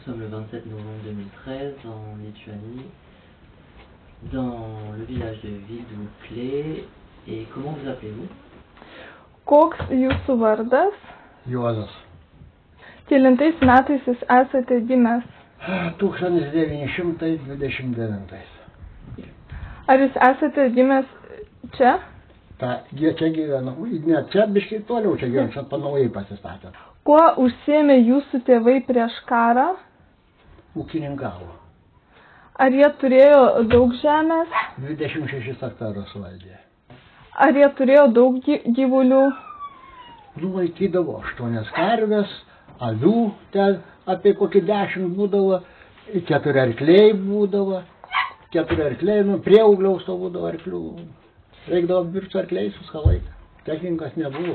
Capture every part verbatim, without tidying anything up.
sommes le vingt-sept novembre deux mille treize en Lituanie, dans le village de Viduklė. Et comment vous appelez-vous? Koks jūsų vardas? Juozas. Kelintais metais jūs esate gimęs? tūkstantis devyni šimtai dvidešimt devintais. Ar jūs esate gimęs čia? Ta, jie čia gyvena. Ne, čia biškai toliau čia gyvena, čia panaujai pasistatė. Kuo užsiėmė jūsų tėvai prieš karą? Ūkininkavo. Ar jie turėjo daug žemės? dvidešimt šešis hektarus valdė. Ar jie turėjo daug gyvulių? Nu, laikydavo aštuonias karves, avių, ten apie kokį dešimt būdavo, keturi arkliai būdavo, keturi arkliai, nu, prieaugliaus to būdavo arklių. Reikdavo dirbti arkliais visą laiką. Technikas nebuvo.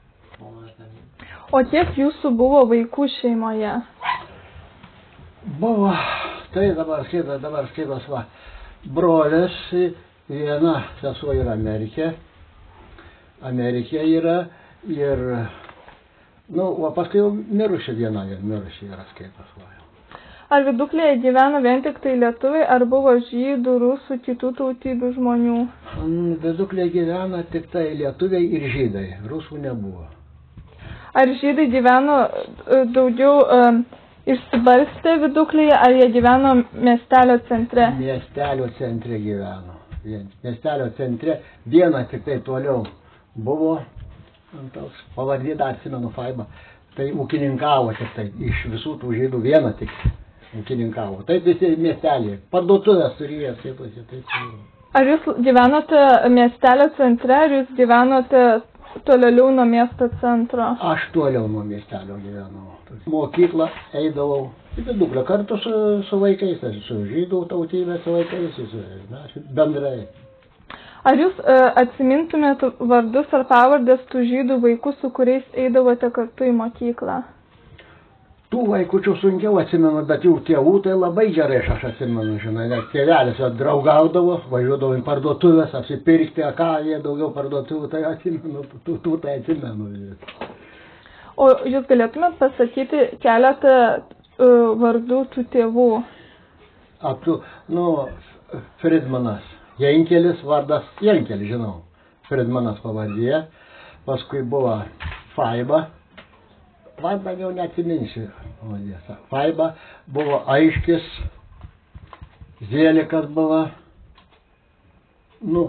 O kiek jūsų buvo vaikų šeimoje? Buvo, tai dabar skaitos, dabar skaitos, va, brolis, viena sesuo yra Amerikė, Amerikė yra ir, nu, o paskui jau mirusi viena, mirusi yra skaitos, va. Ar Viduklėje gyveno vien tik tai lietuviai, ar buvo žydų, rusų, kitų tautybių žmonių? Viduklėje gyvena tik tai lietuviai ir žydai, rusų nebuvo. Ar žydai gyveno daugiau um, išsibarstę Viduklėje, ar jie gyveno miestelio centre? Miestelio centre gyveno. Miestelio centre viena tik tai toliau buvo, toks pavardė dar atsimenu Faiba, tai ūkininkavo tik tai, iš visų tų žydų viena tik ūkininkavo. Taip visi miestelį, parduotuvės turėjo, skaitosi, taip. Ar jūs gyvenote miestelio centre, ar jūs gyvenote toliau nuo miesto centro? Aš toliau nuo miestelio gyvenau. Mokyklą eidavau į Viduklę kartu su, su vaikais, su žydų tautybės vaikais, na, bendrai. Ar jūs e, atsimintumėt vardus ar pavardės tų žydų vaikų, su kuriais eidavote kartu į mokyklą? Tų vaikučių sunkiau atsimenu, bet jų tėvų tai labai gerai aš atsimenu, žinai, nes tėvelis draugaudavo, važiuodavo į parduotuvės, apsipirkti, ką jie daugiau parduotuvų, tai atsimenu, tų, tų tai atsimenu. O jūs galėtumėt pasakyti keletą uh, vardų tų tėvų? Aptu, nu, Fridmanas. Jankelis, vardas Jankelis, žinau. Fridmanas pavardė. Paskui buvo Faiba. Vardą jau neatsiminsiu. Faiba buvo Aiškis. Zėlikas buvo. Nu,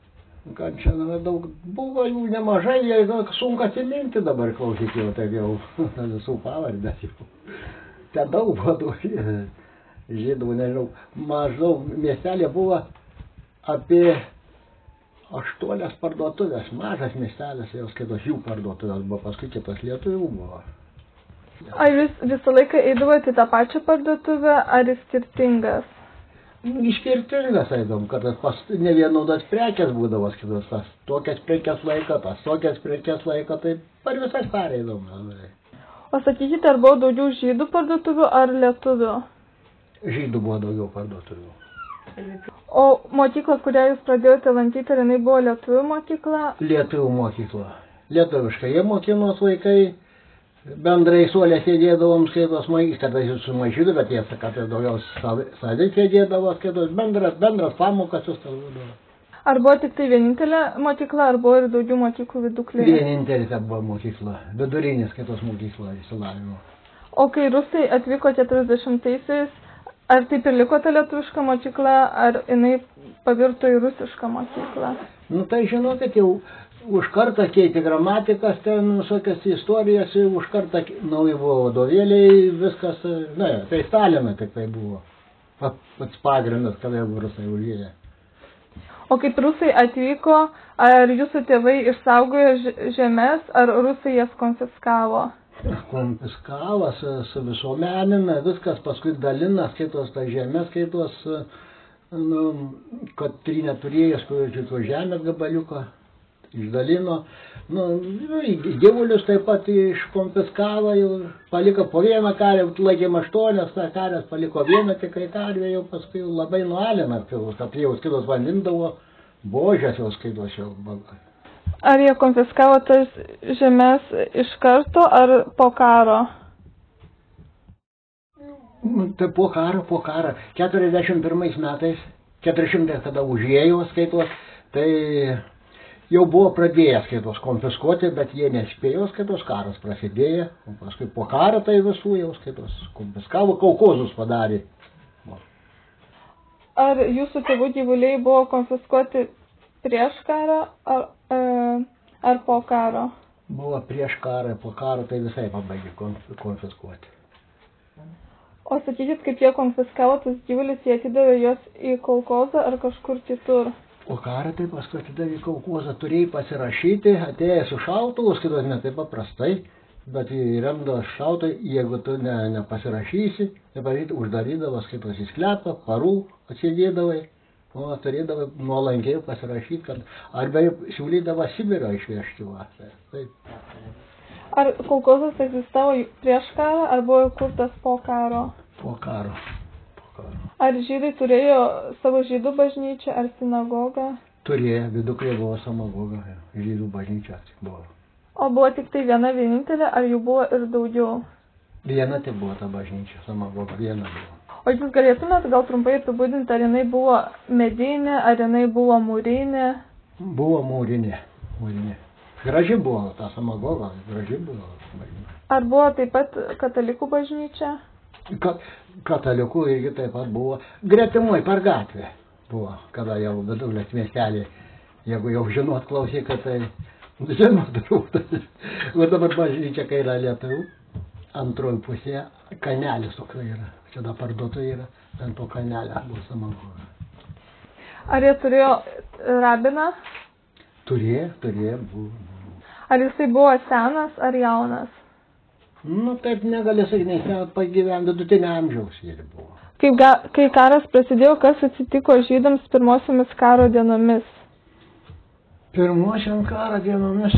ką čia daug. Buvo jų nemažai, jie sunku atsiminti dabar, klausyti jau, tai jau visų pavardės jau. Ten daug buvo žydų, nežinau. Maždaug miestelė buvo apie aštuonias parduotuvės, mažas miestelis, jau skaitos jų parduotuvės buvo, paskui kitos lietuvių buvo. Ar jūs visą laiką eidavote į tą pačią parduotuvę, ar į skirtingas? Į skirtingas eidom, kad pas ne vienodas prekės būdavo skaitos, tas tokias prekės laiko, tas tokias prekės laiko, tai per visas pareidom. O sakykite, ar buvo daugiau žydų parduotuvių ar lietuvių? Žydų buvo daugiau parduotuvių. O mokykla, kurią jūs pradėjote lankyti, ar jinai buvo lietuvių mokykla? Lietuvių mokykla. Lietuviškai. Jie mokinos vaikai, bendrai suolė sėdėdavom, skaitos maikis, kada jūs sumaišydavo, bet jie sakė, kad daugiau savai sėdėdavo, skaitos bendras, bendras pamokas jūs tas būdavo. Ar buvo tik tai vienintelė mokykla, ar buvo ir daugiau mokyklų Viduklėje? Vienintelė buvo mokykla, vidurinė skaitos mokykla išsilavinimo. O kai rusai atvyko keturiasdešimtaisiais, ar taip ir liko ta lietuviška mokykla, ar jinai pavirto į rusišką mokyklą? Nu tai žinokit, jau už kartą keitė gramatikas, ten visokias istorijas, už kartą nauji buvo vadovėliai, viskas, na, tai Stalino tik tai buvo pats pagrindas, kada jau rusai užėjo. O kaip rusai atvyko, ar jūsų tėvai išsaugojo žemės, ar rusai jas konfiskavo? Konfiskavo su, su visuomenime, viskas paskui dalina, skaitos tą žemę, skaitos, nu, kad trynė turėjęs, kur žemės gabaliuko išdalino. Nu, gyvulius taip pat iškonfiskavo, jau paliko po vieną karę, laikėm aštuonias, tą karės paliko vieną tikrai karvę, jau paskui labai nualina, kad jau skaitos vandindavo, božės jau skaitos jau. Ar jie konfiskavo tas žemės iš karto ar po karo? Tai po karo, po karo. keturiasdešimt pirmais metais, keturiasdešimtais tada užėjo skaitos, tai jau buvo pradėjęs skaitos konfiskuoti, bet jie nespėjo skaitos, karas prasidėjo. O paskui po karo tai visų jau skaitos konfiskavo, kaukozus padarė. Ar jūsų tėvų gyvuliai buvo konfiskuoti prieš karą ar, e, ar po karo? Buvo prieš karą, po karo tai visai pabaigė konfiskuoti. O sakykit, kaip jie konfiskavo tas gyvulius, jie atidavė juos į kolkozą ar kažkur kitur? O karą tai paskui atidavė į kolkozą, turėjai pasirašyti, atėjai su šautuvu, skaitos ne taip paprastai, bet įremdavo šautuvą, jeigu tu ne, nepasirašysi, tai pavyzdžiui, uždarydavo skaitos į sklepą, parų atsidėdavai, o turėdavo nuolankiai pasirašyti, kad arba siūlydavo Sibirą išvežti. Va. Taip. Ar kolkozas egzistavo prieš karą, ar buvo įkurtas po karo? Po karo. Po karo. Ar žydai turėjo savo žydų bažnyčią ar sinagogą? Turėjo, Viduklė buvo sinagoga, žydų bažnyčia buvo. O buvo tik tai viena vienintelė, ar jų buvo ir daugiau? Viena tai buvo ta bažnyčia, sinagoga, viena buvo. O jūs galėtumėt gal trumpai apibūdinti, ar jinai buvo medinė, ar jinai buvo mūrinė? Buvo mūrinė, mūrinė. Graži buvo ta sinagoga, graži buvo bažnyčia. Ar buvo taip pat katalikų bažnyčia? Ka, katalikų irgi taip pat buvo. Gretimui per gatvę buvo, kada jau Viduklės miestelį, jeigu jau žinot klausyk, tai žinot turbūt. O dabar bažnyčia, kai yra Lietuvių, antroji pusėje kanelis toks yra. Čia da parduotų yra, ant to kanelio buvo sinagoga. Ar jie turėjo rabiną? Turėjo, turėjo, buvo. Ar jisai buvo senas ar jaunas? Nu, taip negali sakyti, nes net pagyventi vidutinio amžiaus jie buvo. Kaip ga, kai karas prasidėjo, kas atsitiko žydams pirmosiomis karo dienomis? Pirmosiam karo dienomis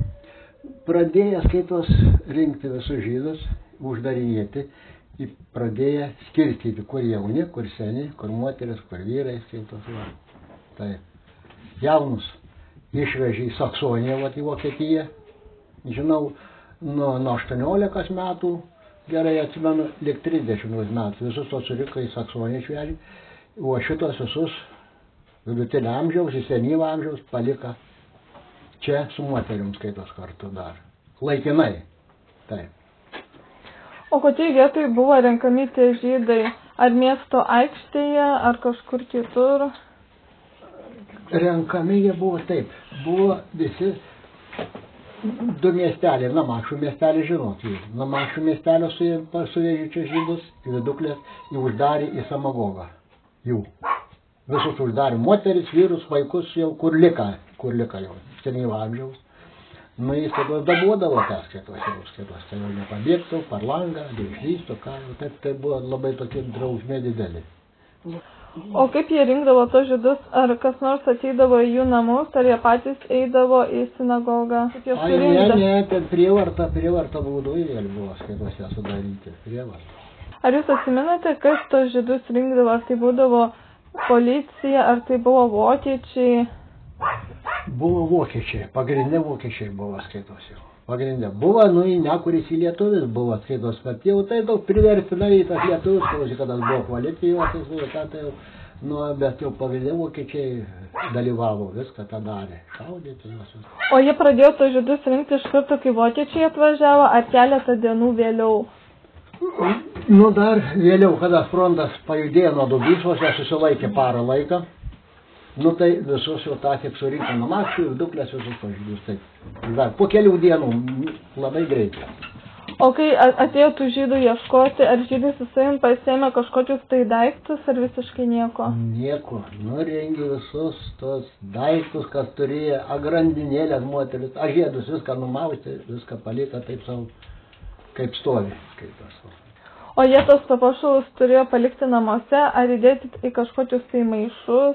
pradėjo skaitos rinkti visus žydus, uždarinėti, pradėjo skirstyti, kur jauni, kur seni, kur moteris, kur vyrai, skaitos. Va. Tai jaunus išvežė į Saksoniją, va, į Vokietiją. Žinau, nuo, nuo aštuoniolikos metų, gerai atsimenu, lik trisdešimt metų, visus tos suriko į Saksoniją išvežė, o šitos visus vidutinio amžiaus, į senyvo amžiaus palika čia su moterim skaitos kartu dar. Laikinai. Taip. O kokie vietoj buvo renkami tie žydai? Ar miesto aikštėje, ar kažkur kitur? Renkami jie buvo taip. Buvo visi du miesteliai. Namakščių miestelį žinot. Namakščių miestelio suvežė čia žydus, į Viduklės, į uždarį į sinagogą. Jų. Visus uždarė moteris, vyrus, vaikus jau kur lika, kur lika jau. Senyvo amžiaus. Nu, jis tada dabuodavo tas skaitos, jau skaitos, tai jau nepabėgtų, per langą, išlystų, ką, taip tai buvo labai tokie drausmė didelį. O kaip jie rinkdavo tos žydus, ar kas nors ateidavo į jų namus, ar jie patys eidavo į sinagogą? Ai, ne, ne, ten prievarta, prievarta būdų ir buvo skaitose sudaryti, prievarta. Ar jūs atsimenate, kas tos žydus rinkdavo, ar tai būdavo policija, ar tai buvo vokiečiai? Buvo vokiečiai, pagrindė vokiečiai buvo skaitos jau. Pagrindė. Buvo, nu, ne kuris į lietuvis buvo skaitos, bet jau tai daug priverstinai tas lietuvis, klausiai, kad buvo policijos, tai jau, nu, bet jau pagrindė vokiečiai dalyvavo, viską tą darė, šaudyti juos. O jie pradėjo tos žydus rinkti iš karto, kai vokiečiai atvažiavo, ar keletą dienų vėliau? Nu, dar vėliau, kada frontas pajudėjo nuo Dubysos, jie susilaikė parą laiką. Nu tai visus jau tą kaip surinko Namakščių, Viduklės visus pažydus. Taip. Dar po kelių dienų labai greitai. O kai atėjo tų žydų ieškoti, ar žydai su savim pasiėmė kažkokius tai daiktus, ar visiškai nieko? Nieko. Nurengė visus tos daiktus, kas turėjo, agrandinėlės moteris, ažiedus viską numausti, viską palika taip savo, kaip stovi. Skaitos. O jie tos papuošalus turėjo palikti namuose, ar įdėti į kažkokius tai maišus?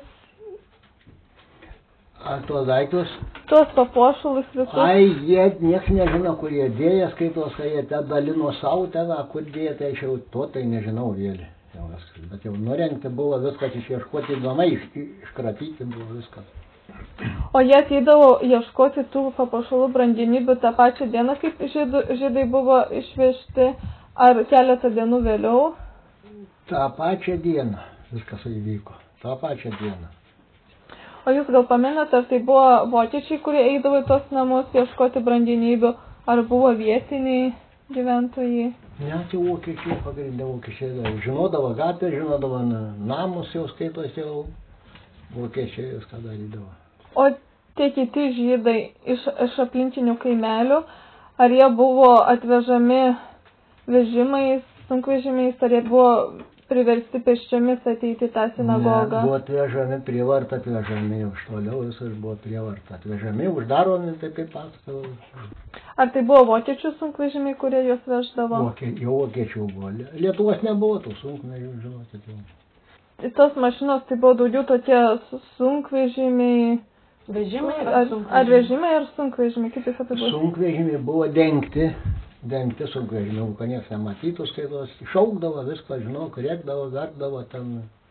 Ar tuos daiktus? Tuos papuošalus visus? Ai, jie nieks nežino, kur jie dėja, skaitos, kai jie ten dalino savo ten, kur dėja, tai aš jau to tai nežinau vėlį. Bet jau nurengti buvo viskas, išieškoti namai, iš, iškratyti buvo viskas. O jie ateidavo ieškoti tų papuošalų brangenybių tą pačią dieną, kaip žydų, žydai buvo išvežti, ar keletą dienų vėliau? tą pačią dieną viskas įvyko. Tą pačią dieną. O jūs gal pamenat, ar tai buvo vokiečiai, kurie eidavo į tos namus ieškoti brangenybių, ar buvo vietiniai gyventojai? Ne, tai vokiečiai, pagrindė vokiečiai. Žinodavo gatvę, žinodavo namus jau skaitos jau. Vokiečiai viską darydavo. O tie kiti žydai iš, iš aplinkinių kaimelių, ar jie buvo atvežami vežimais, sunkvežimiais, ar jie buvo priversti pėsčiomis ateiti į tą sinagogą? Ne, buvo atvežami, prievartą atvežami, iš toliau visas buvo prievartą atvežami, uždaromi, taip kaip pasakau. Ar tai buvo vokiečių sunkvežimiai, kurie juos veždavo? Vokie, jau vokiečių buvo. Lietuvos nebuvo tų sunkvežimių, žinokit. Tos mašinos tai buvo daugiau tokie sunkvežimiai. Vežimai ar, ar sunkvežimiai? Ar vežimai ar sunkvežimiai, kaip jūs apibūdinate? Sunkvežimiai buvo dengti, dengti sunkvežimiai, kad niekas nematytų skaitos, šaukdavo viską, žinau, rėkdavo, gardavo ten.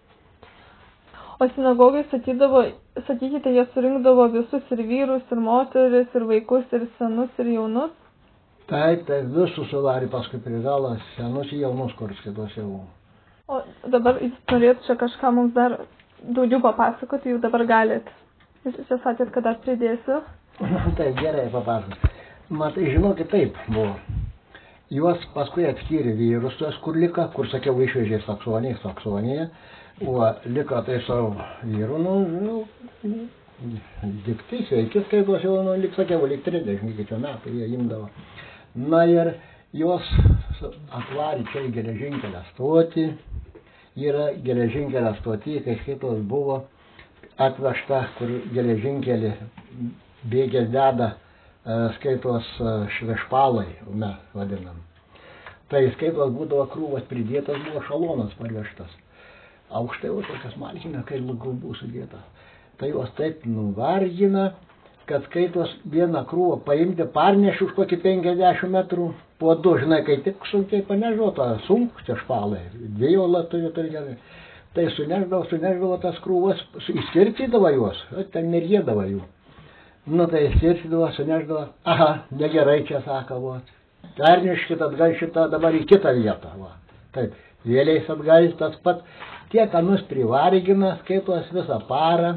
O sinagogai sakydavo, sakykite, jie surinkdavo visus ir vyrus, ir moteris, ir vaikus, ir senus, ir jaunus? Taip, taip, visus suvarė paskui prie galo, senus ir jaunus, kur skaitos jau. O dabar jūs norėt čia kažką mums dar daugiau papasakoti, jau dabar galit. Jūs čia sakėt, kad dar pridėsiu. Taip, gerai papasakot. Matai, žinokit, taip buvo. Juos paskui atskyrė vyrus, tuos, kur lika, kur sakiau, išvežė Saksoniją, Saksoniją, o lika tai savo vyrų, nu, nu, dikti, sveiki, skaitos jau, nu, lik sakiau, lik trisdešimt kitų metų jie imdavo. Na ir juos atvarė čia į geležinkelę stotį, yra geležinkelę stotį, kai skaitos buvo atvežta, kur geležinkelį bėgės deda, skaitos švešpalai, mes vadinam. Tai skaitos būdavo krūvas pridėtas, buvo šalonas parvežtas. Aukštai jau tokias malkinės, kai lugubų sudėta. Tai juos taip nuvargina, kad skaitos vieną krūvą paimti, parneši už kokį penkiasdešimt metrų, po du, žinai, kai tik sunkiai panežuota, sunku čia špalai, dviejų laturių turi gerai. Tai suneždavo, suneždavo tas krūvas, įskirtydavo juos, ten mirėdavo jų. Nu tai įskirtydavo, suneždavo, aha, negerai čia sako, va. Perneškit atgal šitą dabar į kitą vietą, va. Taip, vėliais atgal tas pat, tiek anus privargina, skaitos visą parą.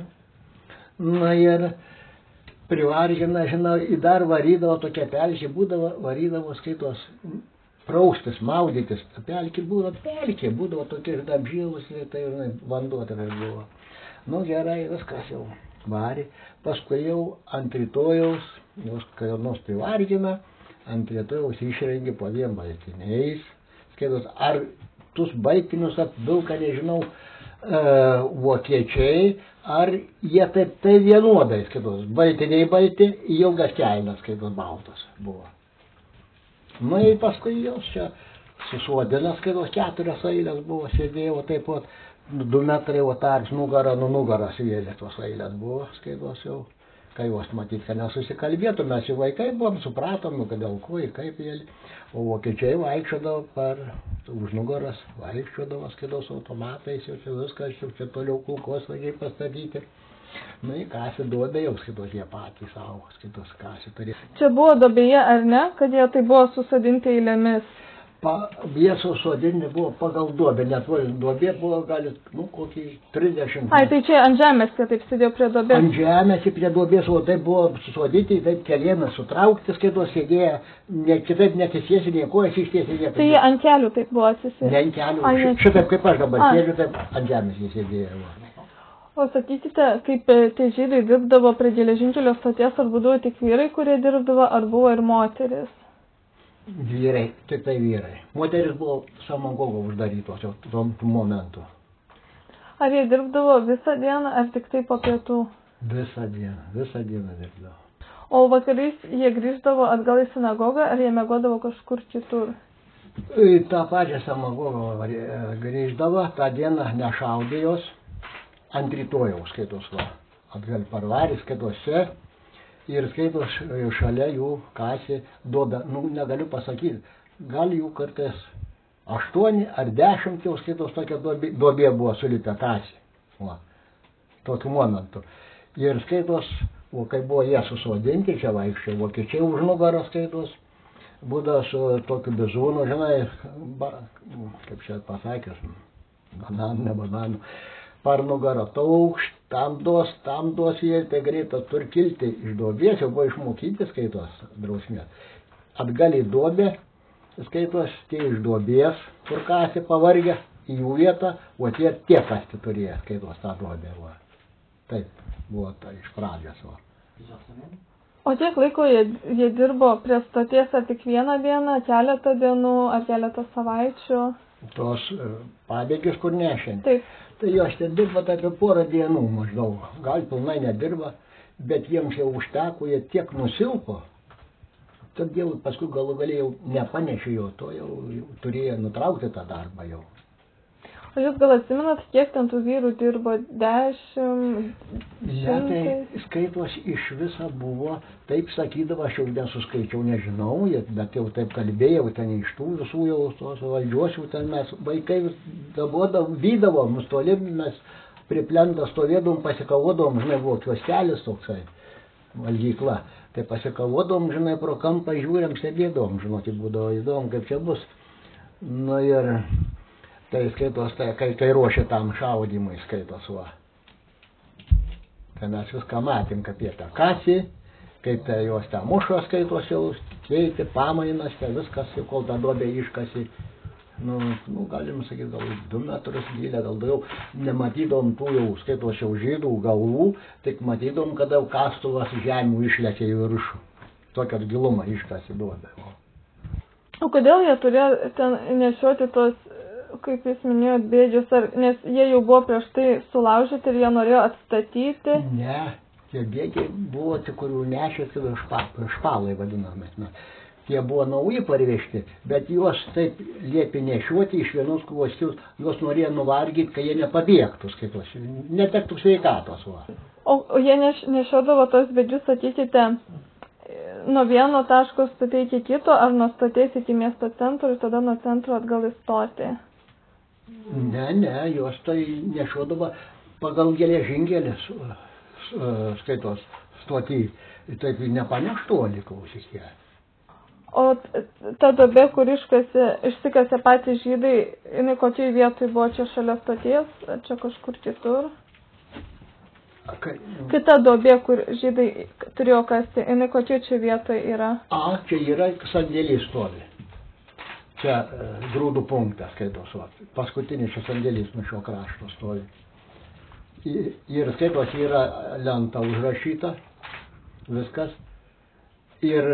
Na ir privargina, žinau, į dar varydavo tokia pelkė, būdavo, varydavo skaitos praustis, maudytis, pelkė būdavo, pelkė būdavo tokia ir apžėlus, tai žinai, vanduo tai buvo. Nu gerai, viskas jau varė, paskui jau ant rytojaus, jos kai nors privargina, ant rytojaus išrengi po dviem baltiniais, skaitos, ar tus baltinius apvilka, nežinau, e, vokiečiai, ar jie taip tai vienodai, skaitos, baltiniai balti, ilgas kelnes, skaitos, baltas buvo. Na ir paskui jos čia susuodina, skaitos, keturias eilės buvo, sėdėjo taip pat, du metrai, o tarps nugarą, nu nugaras vėlė tos eilės buvo, skaitos jau, kai jos matyt, kad nesusikalbėtų, mes jau vaikai buvom, supratom, kad dėl ko, kaip vėlė, o vokiečiai vaikščiodavo per už nugaras, vaikščiodavo, skaitos, automatais, jau čia viskas, jau čia toliau kulkos vagiai pastatyti. Nu, į kasį duobė jau, skaitos, jie patys savo, skaitos, kasį turėjo. Čia buvo duobėje, ar ne, kad jie tai buvo susadinti eilėmis? Pa, jie susodinti buvo pagal duobę, net duobė buvo, gali, nu, kokį trisdešimt. Ai, tai čia ant žemės jie taip sėdėjo prie duobės? Ant žemės prie duobės, o taip buvo susodinti, taip kelieną sutraukti, skaitos, sėdėjo, ne, kitaip netisėsi, niekojas ištiesi. Tai jie ant kelių taip buvo atsisėdę? Ne ant kelių, Ai, ne. šitaip kaip aš dabar sėdžiu, taip ant žemės jie sėdėjo. O sakykite, kaip tie žydai dirbdavo prie geležinkelio stoties, ar būdavo tik vyrai, kurie dirbdavo, ar buvo ir moteris? Vyrai, tik tai vyrai. Moteris buvo sinagogo uždarytos jau tuo momentu. Ar jie dirbdavo visą dieną, ar tik tai po pietų? Visą dieną, visą dieną dirbdavo. O vakarais jie grįždavo atgal į sinagogą, ar jie miegodavo kažkur kitur? Į tą pačią sinagogą grįždavo, tą dieną nešaudė jos. Ant rytojaus, skaitos, va, atgal parvarė, skaitose, ir skaitos šalia jų kasė duobę, nu, negaliu pasakyti, gal jų kartais aštuoni ar dešimt jau, skaitos, tokia duobė, duobė buvo sulipę kasė, va, tokiu momentu. Ir skaitos, o kai buvo jie susodinti, čia vaikščiai, vokiečiai už nugarą, skaitos, būdavo su tokiu bizūnu, žinai, ba, kaip čia pasakius, bananų, ne bananų, par nugarą taukšt, tam duos, tam duos jie, tai greitas turi kilti iš duobės, jau buvo išmokyti skaitos drausmės. Atgal į duobę, skaitos, tie iš duobės, kur kasė pavargę, į jų vietą, o tie tie kasti turėjo, skaitos, tą duobę. Va. Taip, buvo tai iš pradžios. Va. O kiek laiko jie, jie dirbo prie stoties, ar tik vieną dieną, keletą dienų, ar keletą savaičių? Tos pabėgius, kur nešint. Taip. Tai jos ten dirba apie porą dienų maždaug. Gal pilnai nedirba, bet jiems jau užteko, jie tiek nusilpo. Todėl paskui galų galėjau nepanešė jo, to jau, jau turėjo nutraukti tą darbą jau. O jūs gal atsimenat, kiek ten tų vyrų dirbo? Dešimt? Ne, tai skaitos iš viso buvo, taip sakydavo, aš jau nesuskaičiau, nežinau, bet jau taip kalbėjau, ten iš tų visų jau tos valdžios, jau ten mes vaikai dabodavom, vydavom, toli mes prie plento stovėdavom, pasikavodavom, žinai, buvo kiostelis toksai, valgykla, tai pasikavodavom, žinai, pro kampą žiūrėm, sėdėdavom, žinokit, būdavo įdomu, kaip čia bus. Nu ir tai skaitos, tai, kai, kai ruošė tam šaudimui, skaitos, va. Tai mes viską matėm, kaip jie tą kasį, kaip tai jos tą mušo, skaitos, jau keitė, pamainas, tai viskas, kol tą duobę iškasi. Nu, nu, galim sakyti, gal du metrus gilę, gal daugiau. Nematydom tų jau, skaitos, jau žydų galvų, tik matydom, kada kastuvas žemių išlėkė į viršų. Tokią gilumą iškasi duobę. O kodėl jie turėjo ten nešioti tos, kaip jūs minėjot, bėdžius, ar, nes jie jau buvo prieš tai sulaužyti ir jie norėjo atstatyti? Ne, tie bėgiai buvo, kurių nešėsi špalai vadinami. Tie buvo nauji parvežti, bet juos taip liepė nešiuoti iš vienos kvosčius, juos norėjo nuvargyti, kad jie nepabėgtų, skaitos, netektų sveikatos. Va. O, o jie neš, nešiodavo tos bėdžius, sakykite, nuo vieno taško stotė iki kito, ar nuo stotės iki miesto centro ir tada nuo centro atgal į stotį? Ne, ne, jos tai nešiodavo pagal geležinkelės, skaitos, stotį, taip nepaneštolį, klausykė. O ta duobė, kur iškasi, išsikasė patys žydai, jinai kokiai vietoj buvo, čia šalia stoties, ar čia kažkur kitur? Kai, Kita duobė, kur žydai turėjo kasti, jinai kokiai čia vietoj yra? A, čia yra sandėlys stovi. Čia e, grūdų punktas, skaitos, va. Paskutinis čia sandėlys nuo šio krašto stovi. Ir, ir skaitos yra lenta užrašyta, viskas. Ir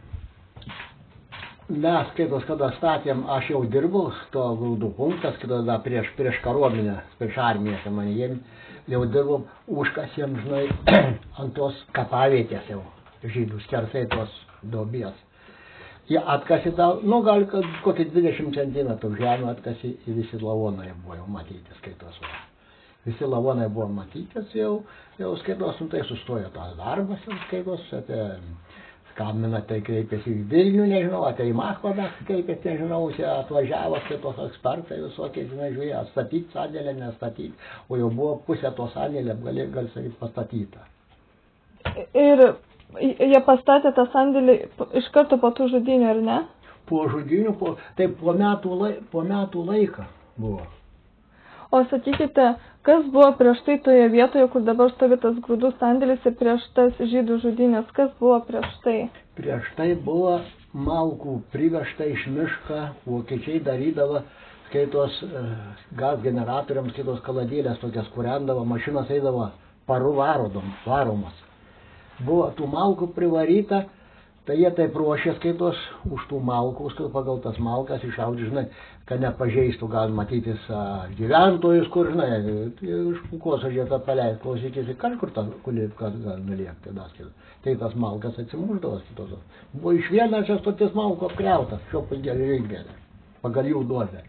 mes, skaitos, kada statėm, aš jau dirbau, to grūdų punktas, kada prieš, prieš karuomenę, prieš armiją, tai man jiem jau dirbom, užkasėm, žinai, ant tos kapavietės jau, žydų skersai tos duobės. Jie atkasi tą, nu gal kokį dvidešimt centimetrų žemę atkasi ir visi lavonai buvo jau matyti, skaitos. Va. Visi lavonai buvo matytis jau, jau skaitos, nu tai sustojo tas darbas, jau skaitos, apie skambina, tai kreipėsi į Vilnių, nežinau, atei į Maskvą, kreipėsi, nežinau, čia atvažiavo skaitos ekspertai visokie, žinai, žiūrėjo, atstatyti sandėlę, nestatyti, o jau buvo pusė to sandėlė, gali, gali sakyti, pastatyta. Ir jie pastatė tą sandėlį iš karto po tų žudynių, ar ne? Po žudynių, po, tai po metų, lai, po metų laiką buvo. O sakykite, kas buvo prieš tai toje vietoje, kur dabar stovi tas grūdų sandėlis ir prieš tas žydų žudynės, kas buvo prieš tai? Prieš tai buvo malkų privežta iš mišką, vokiečiai darydavo, skaitos gaz generatoriams, skaitos kaladėlės tokias kūrendavo, mašinas eidavo parų varodom, varomas. Buvo tų malkų privaryta, tai jie taip ruošė, skaitos, už tų malkų, skaitos, pagal tas malkas išaudži, žinai, kad nepažeistų, gal matytis a, gyventojus, kur, žinai, iš pūkos ažietą paleist, klausykėsi, kažkur tą kulip, kad gal nuliekti, da, skaitos. Tai tas malkas atsimuždavo, skaitos. Buvo iš vieną čia stoties malko apkriautas, šio pagelį, pagal jų duobę.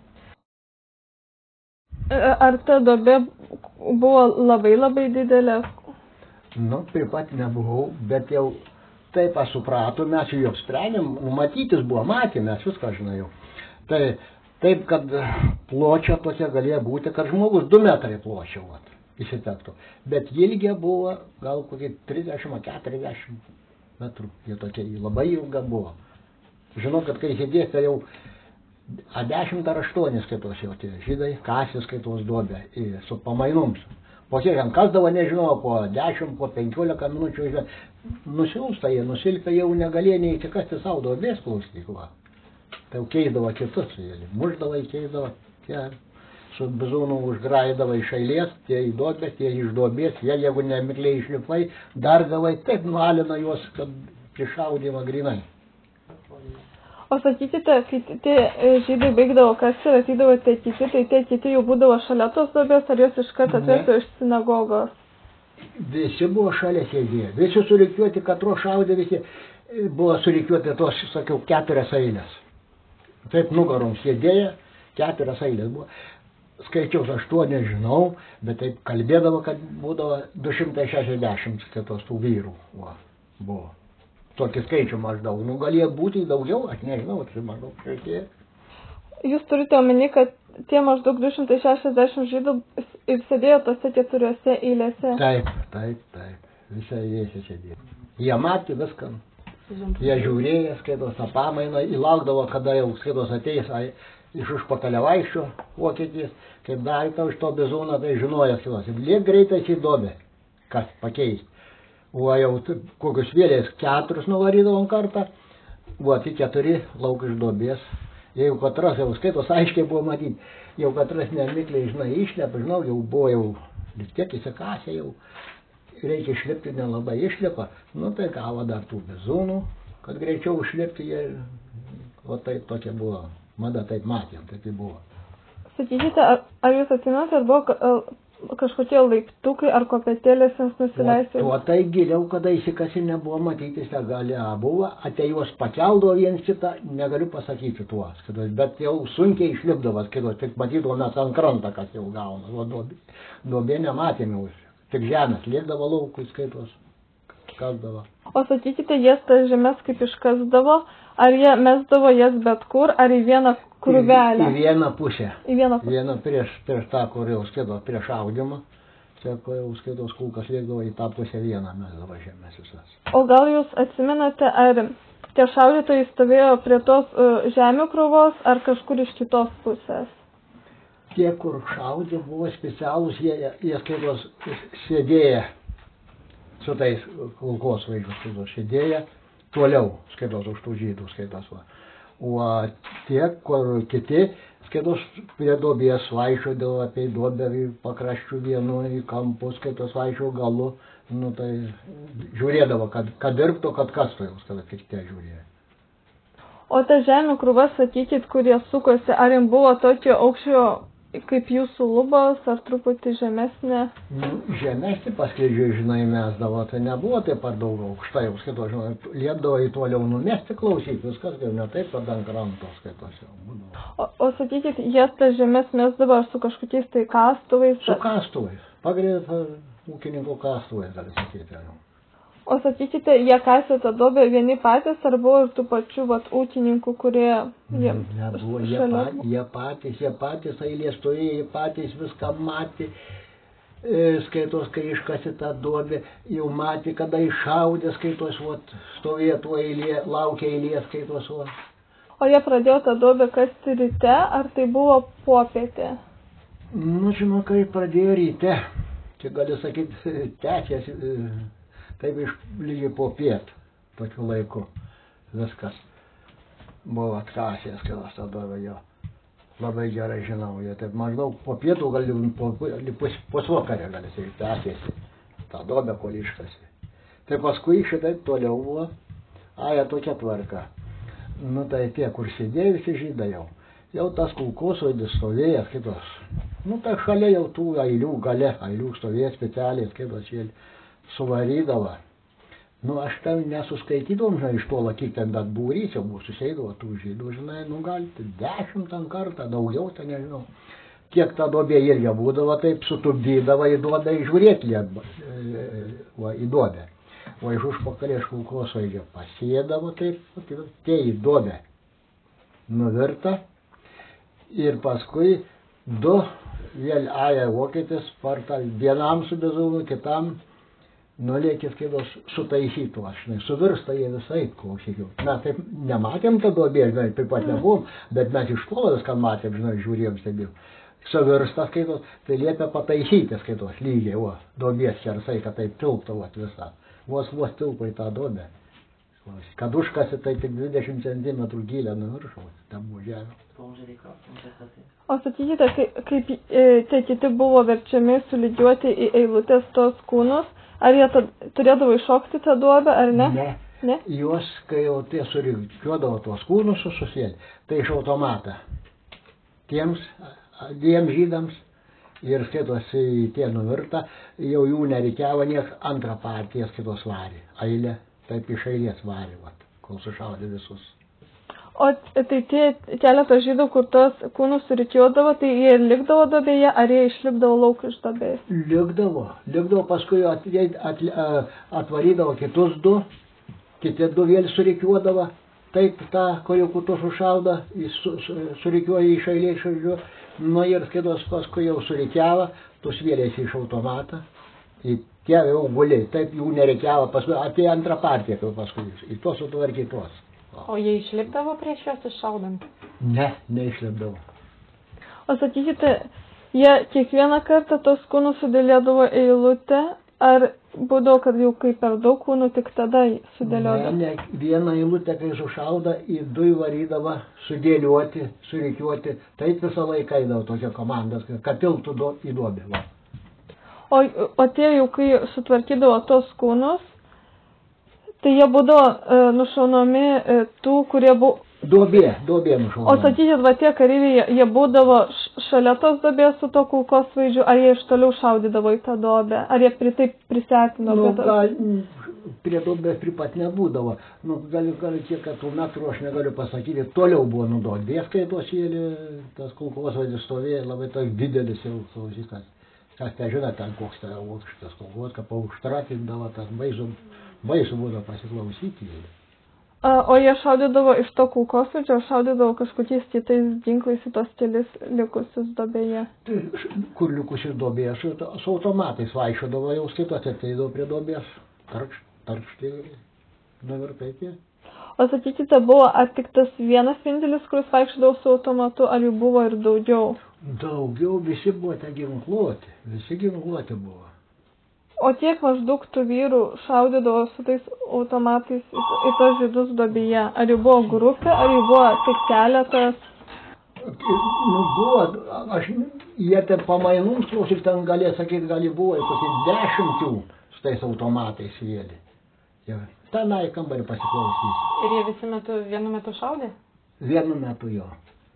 Ar ta duobė buvo labai labai didelė? Nu, prie pat nebuvau, bet jau taip aš supratau, mes jau sprendėm, matytis buvo, matėm, mes viską žinai jau. Tai taip, kad pločia tokia galėjo būti, kad žmogus du metrai pločia, vat, įsitektų. Bet ilgė buvo gal kokie trisdešimt keturiasdešimt metrų, jie tokia labai ilga buvo. Žinau, kad kai sėdėsi, tai jau A dešimt ar aštuonis skaitos jau tie žydai kasė skaitos duobę su pamainoms. Po kiek jam kasdavo, nežinau, po dešimt, po penkiolika minučių nusilsta jie, nusilpia jau negalėjo neįtikasti savo duobės klausyklą. Tai jau keisdavo kitus, jie muždavo, keisdavo, tie su bizūnu užgraidavo iš eilės, tie į duobę, tie iš duobės, jie jeigu nemikliai išlipai, dar gavai taip nualina juos, kad prišaudymą grinai. O sakykite, kai tie žydai baigdavo kasti ir atydavo tie kiti, tai tie kiti jau būdavo šalia tos duobės, ar jos iškart atvesdavo iš sinagogos? Visi buvo šalia sėdėję, visi surikiuoti, katro šaudė, visi buvo surikiuoti tos, sakiau, keturias eilės. Taip nugarom sėdėję, keturias eilės buvo. Skaičiaus aštuoni žinau, bet taip kalbėdavo, kad būdavo du šimtai šešiasdešimt kitos tų vyrų va, buvo. Tokį skaičių maždaug. Nu, galėjo būti daugiau, aš nežinau, tai maždaug šiek. Jūs turite omeny, kad tie maždaug du šimtai šešiasdešimt žydų ir sėdėjo tose keturiose eilėse? Taip, taip, taip. Visai eilėse sėdėjo. Jie matė viską. Jie žiūrėjo, skaitos tą pamainą, įlaukdavo, kada jau skaitos ateis ai, iš užpakalio vaikščio vokietis, kaip darė iš to bizūno, tai žinojo skaitos. Liek greitai į duobę, kas pakeisti. O jau kokius vėlės keturis nuvarydavom kartą, buvo tik keturi lauk iš duobės. Jeigu katras jau skaitos aiškiai buvo matyti, jau katras nemikliai, žinai, išlipa, žinau, jau buvo jau tiek įsikasė, jau reikia išlipti, nelabai išlipa. Nu tai gavo dar tų bizūnų, kad greičiau išlipti jie, o tai tokia buvo, mada taip matėm, taip buvo. Sakykite, ar, ar jūs atsimenate, ar buvo kažkokie laiptukai ar kopėtėlės jums nusileisti? Tuo tai giliau, kada įsikasi nebuvo matyti, gali buvo, atėjus pakeldavo viens kitą, negaliu pasakyti tuo, skaitos, bet jau sunkiai išlipdavo, skaitos, tik matydavo mes ant krantą, kas jau gauna, o duobė, duobė nematėme, tik žemės, liekdavo laukui, skaitos, kasdavo. O sakykite, jas tas žemės kaip iškasdavo, ar jie mesdavo jas bet kur, ar į vieną krūvelę? Į, į vieną pusę. Į vieną pusę. Vieną prieš, prieš tą, kur jau skaitos, prieš audimą. Čia, kur jau skaitos kulkas liekdavo į tą pusę vieną, mesdavo žemės visas. O gal jūs atsimenate, ar tie šaudytojai stovėjo prie tos uh, žemių krūvos, ar kažkur iš kitos pusės? Tie, kur šaudė, buvo specialūs, jie, jie skaitos sėdėję su tais kulkos vaikus, skaitos sėdėję toliau, skaitos už tų žydų, skaitos va. O tie, kur kiti, skaitos prie duobės vaikščiodavo apie duobę pakraščių vienu į kampus, skaitos vaikščio galu, nu tai žiūrėdavo, kad, kad dirbtų, kad kastų jau, kad kiti žiūrėjo. O ta žemių krūva, sakykit, kurie sukosi, ar jums buvo tokio aukščio kaip jūsų lubos, ar truputį žemesnė? Nu, žemesnį paskleidžiu, žinai, mesdavo, tai nebuvo taip par daug aukštai, jau skaito, žinai, liepdavo į toliau numesti klausyti, viskas jau ne taip, kad ant kranto skaitos jau būdavo. O, o sakykit, jie tas žemės mesdavo ar su kažkokiais tai kastuvais? Su kastuvais, pagrindė ūkininkų kastuvais, gali sakyti. Jau. O sakykite, jie kasė tą duobę vieni patys, ar buvo ir tų pačių vat, ūkininkų, kurie jie nebuvo, jie, pat, jie patys, jie patys eilė stovėjo, jie patys viską matė, e, skaitos, kai iškasi tą duobę, jau matė, kada iššaudė, skaitos, vat, stovėjo tuo eilė, laukė eilė, skaitos. Vat. O jie pradėjo tą duobę kasti ryte, ar tai buvo popietė? Nu, žinau, kai pradėjo ryte, čia gali sakyti, tęsėsi. Taip iš lygiai po pietų, tokiu laiku, viskas buvo atkasęs, kad aš tą duobę jo labai gerai žinau. Jie taip maždaug po pietų, gali po, po, pusvakarę gali tai tęsėsi, tą duobę, kol iškasi. Tai paskui šitaip toliau buvo, aja tokia tvarka. Nu tai tie, kur sėdėjo visi žydai jau, jau tas kulkosvaidis stovėjęs kitos. Nu tai šalia jau tų eilių gale, eilių stovėjęs specialiai, kitos jie suvarydavo. Nu, aš ten nesuskaitydavom, žinai, iš to lakyk ten, bet būrys jau buvo susėdavo tų žydų, žinai, nu, gal dešimt ten kartą, daugiau, ten nežinau. Kiek ta duobė irgi būdavo, taip sutupdydavo į duobę, žiūrėti liet, va, į duobę. O iš užpakalį iš kulkosvaidžio pasėdavo, taip, tie į duobę nuvirta. Ir paskui du, vėl aja vokietis, parta, vienam su bizūnu, kitam nulėkė skaitos sutaisytų, aš, žinai, suvirsta jie visai, klausykiau. Mes taip nematėm tą duobė, žinai, taip pat nebuvom, bet mes iš tolo viską matėm, žinai, žiūrėjom, stebėjom. Suvirsta skaitos, tai liepia pataisyti skaitos lygiai, o, duobės kersai, kad taip tilptų, vat, visą. Vos vos tilpo į tą duobę. Kad užkasi, tai tik dvidešimt centimetrų gylę nuviršau, ten buvo žemė. O sakykite, kaip, kaip tie kiti buvo verčiami sulygiuoti į eilutės tos kūnus, ar jie tad, turėdavo iššokti tą duobę, ar ne? Ne. Ne? Juos, kai jau tie surykiuodavo tuos kūnus susėlė, tai iš automatą. Tiems, dviem žydams ir skaitosi tie nuvirta, jau jų nereikėjo, nieks antrą partiją skaitos varė, eilę, taip iš eilės varė, vat, kol sušaudė visus. O tai tie keletą žydų, kur tos kūnus surikiuodavo, tai jie likdavo duobėje, ar jie išlipdavo lauk iš duobės? Likdavo, likdavo, paskui at, at, at, atvarydavo kitus du, kiti du vėl surikiuodavo, taip tą, kur jau kutus sušaudo, su, su, surikiuoja iš eilės žodžiu, nu ir skaitos paskui jau surikiavo, tus vėlėsi iš automatą, į tie jau guliai, taip jų nereikėjo, paskui apie antrą partiją, kai paskui į tos sutvarkė tos. O jie išlipdavo prieš juos iššaudant? Ne, neišlipdavo. O sakykite, jie kiekvieną kartą tos kūnus sudėlėdavo eilutę, ar būdavo, kad jau kai per daug kūnų, tik tada sudėliodavo? Ne, ne, vieną eilutę, kai sušauda, į du įvarydavo sudėliuoti, surikiuoti, taip visą laiką eidavo tokia komandas, kad tilptų do, į duobę. Va. O, o tie jau, kai sutvarkydavo tos kūnus, tai jie būdavo e, nušaunami e, tų, kurie buvo... Duobė, duobė nušaunami. O sakykit, va tie kareiviai, jie būdavo šalia tos duobės su to kulkos vaidžiu, ar jie iš toliau šaudydavo į tą duobę, ar jie pri, taip prisėtino? Nu, gal, prie duobės pripat nebūdavo. Nu, gal, gal kiek tų metrų aš negaliu pasakyti, toliau buvo nu duobės, kai tos jėlė, tas kulkos vaidis stovėjo, labai toks didelis jau klausykas. Kas te žino, ten koks tai aukštas kulkos, kad pauštratindavo, tas baisu. Baisu būdavo pasiklausyti. A, o jie šaudydavo iš to kulkosvaidžio, šaudydavo kažkokiais kitais ginklais į tos kelis likusius duobėje? Tai, kur likusius duobėje, su, su automatais vaikščiodavo, jau skaitote, ateidavo prie duobės, tarkš, tarkštai, nuvirtai tie. O sakykite, buvo atliktas vienas vienintelis, kuris vaikščiodavo su automatu, ar jų buvo ir daugiau? Daugiau, visi buvo te ginkluoti, visi ginkluoti buvo. O kiek maždaug tų vyrų šaudydavo su tais automatais į, į tos žydus duobėje? Ar jų buvo grupė, ar jų buvo tik keletas? Nu, buvo, aš, jie ten pamainums, klausyk, ten galėjo sakyti, gali buvo kokį dešimt jų su tais automatais vėlė. Tenai kambarį pasiklausys. Ir jie visi metu, vienu metu šaudė? Vienu metu jo.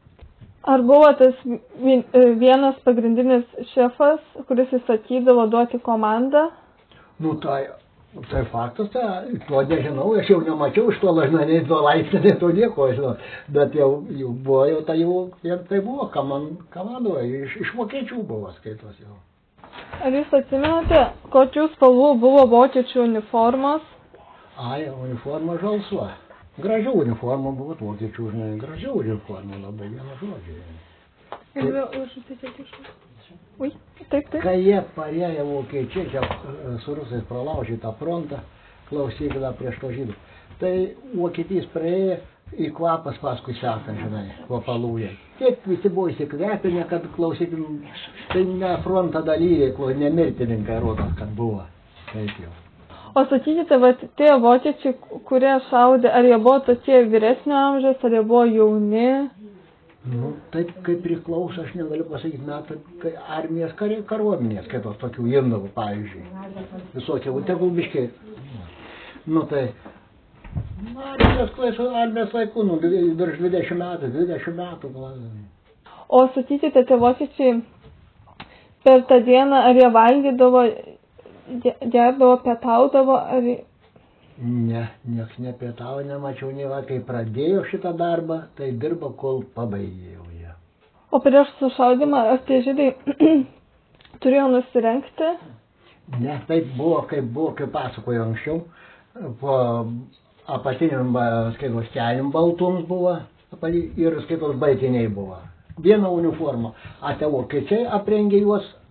Ar buvo tas vienas pagrindinis šefas, kuris įsakydavo duoti komandą? Nu, tai, tai faktas, tai, to nežinau, aš jau nemačiau iš to lažnai, nei to laipsnė, nei to nieko, žinau. Bet jau, jau buvo, jau tai jau, tai buvo, komandoje, iš, iš vokiečių buvo skaitos jau. Ar jūs atsimenate, kokių spalvų buvo vokiečių uniformos? Ai, uniforma žalsva. Gražių uniformų buvo vokiečių, žinai, gražių uniformų labai, viena žodžiai. Ir vėl užsitėkė iš... Ui, taip, taip. Kai jie parėjo vokiečiai, čia su rusais pralaužė tą frontą, klausykime prieš to žydų, tai vokietys praėjo į kvapas paskui seka, žinai, kvapalūjai. Taip visi buvo įsikvepinę, kad klausykim, tai ne fronto dalyviai, ne mirtininkai rodos, kad buvo. Taip jau. O sakykite, va, tie vokiečiai, kurie šaudė, ar jie buvo tokie vyresnio amžiaus, ar jie buvo jauni? Nu, taip kaip priklauso, aš negaliu pasakyti, metų, kai armijos kar, karuomenės, kaip tos tokių imdavų, pavyzdžiui. Visokie, tegul biškiai. Nu, tai, na, armijos klausų, armijos laikų, nu, virš dvidešimt metų, dvidešimt metų. O sakykite, tie vokiečiai per tą dieną, ar jie valgydavo, gerdavo, pietaudavo, ar... Ne, nieks nepietavo, nemačiau, nei va, kai pradėjo šitą darbą, tai dirba, kol pabaigėjo jie. O prieš sušaudimą, ar tie žydai turėjo nusirengti? Ne, taip buvo, kaip buvo, kaip pasakojo anksčiau, po apatiniam, skaitos, keliam baltums buvo, ir skaitos, baitiniai buvo. Viena uniforma, o tie vokiečiai aprengė juos,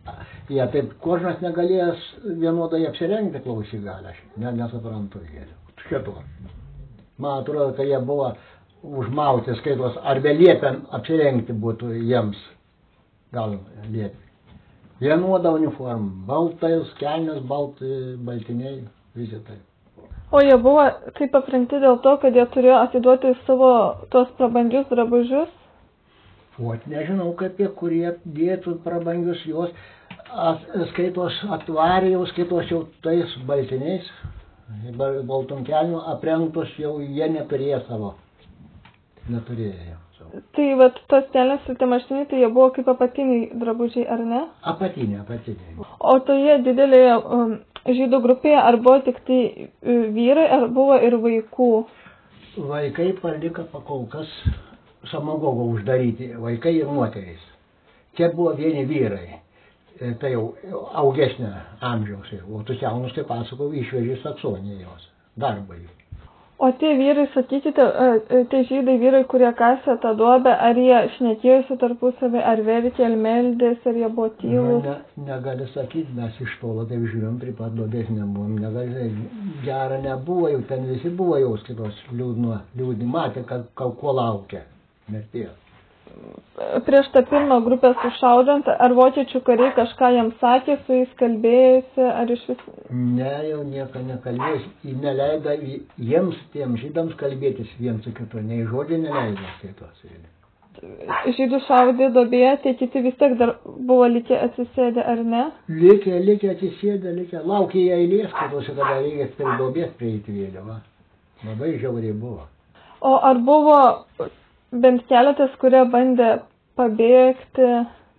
Jie taip kožnas negalėjęs vienodai apsirengti, klausyk gali, aš ne, nesuprantu jėlių. Šito. Man atrodo, kad jie buvo užmauti skaitos, ar beliepiant apsirengti būtų jiems. Gal liepi. Vienoda uniforma, baltais, kelnes, baltai, baltiniai, visi taip. O jie buvo taip aprengti dėl to, kad jie turėjo atiduoti savo tos prabangius drabužius? O nežinau, kaip jie, kurie dėtų prabangius juos, at, skaitos atvarė jau, skaitos jau tais baltiniais, baltom kelnių aprengtus jau jie neturėjo savo. Neturėjo savo. Tai vat tos kelnes ir tie marškiniai, tai jie buvo kaip apatiniai drabužiai, ar ne? Apatiniai, apatiniai. O toje didelėje um, žydų grupėje ar buvo tik tai vyrai, ar buvo ir vaikų? Vaikai palika pakol kas sinagogo uždaryti, vaikai ir moterys. Čia buvo vieni vyrai, tai jau augesnė amžiaus, o tu jaunus, kaip pasakau, išvežė Saksonijos darbai. O tie vyrai, sakykite, tie žydai vyrai, kurie kasė tą duobę, ar jie šnekėjosi tarpusavį, ar verkė, ar meldėsi, ar jie buvo tylūs? Ne, negali sakyti, mes iš tolo taip žiūrėjom, taip pat duobės nebuvom, negali, gera nebuvo, jau ten visi buvo jau kitos liūdno, liūdni, matė, kad ko laukia mirties. Prieš tą pirmą grupę sušaudant, ar vokiečių kariai kažką jam sakė, su jais kalbėjusi, ar iš vis? Ne, jau nieko nekalbėjusi, neleido jiems, tiems žydams kalbėtis viens su kitu, nei žodį neleido skaitos. Žydų šaudė duobėje, tai kiti vis tiek dar buvo likę atsisėdę, ar ne? Likę, likę atsisėdę, likę, laukė jie eilės, skaitos, kada reikės prie duobės prieiti vėliavą. Labai žiauriai buvo. O ar buvo bent keletas, kurie bandė pabėgti?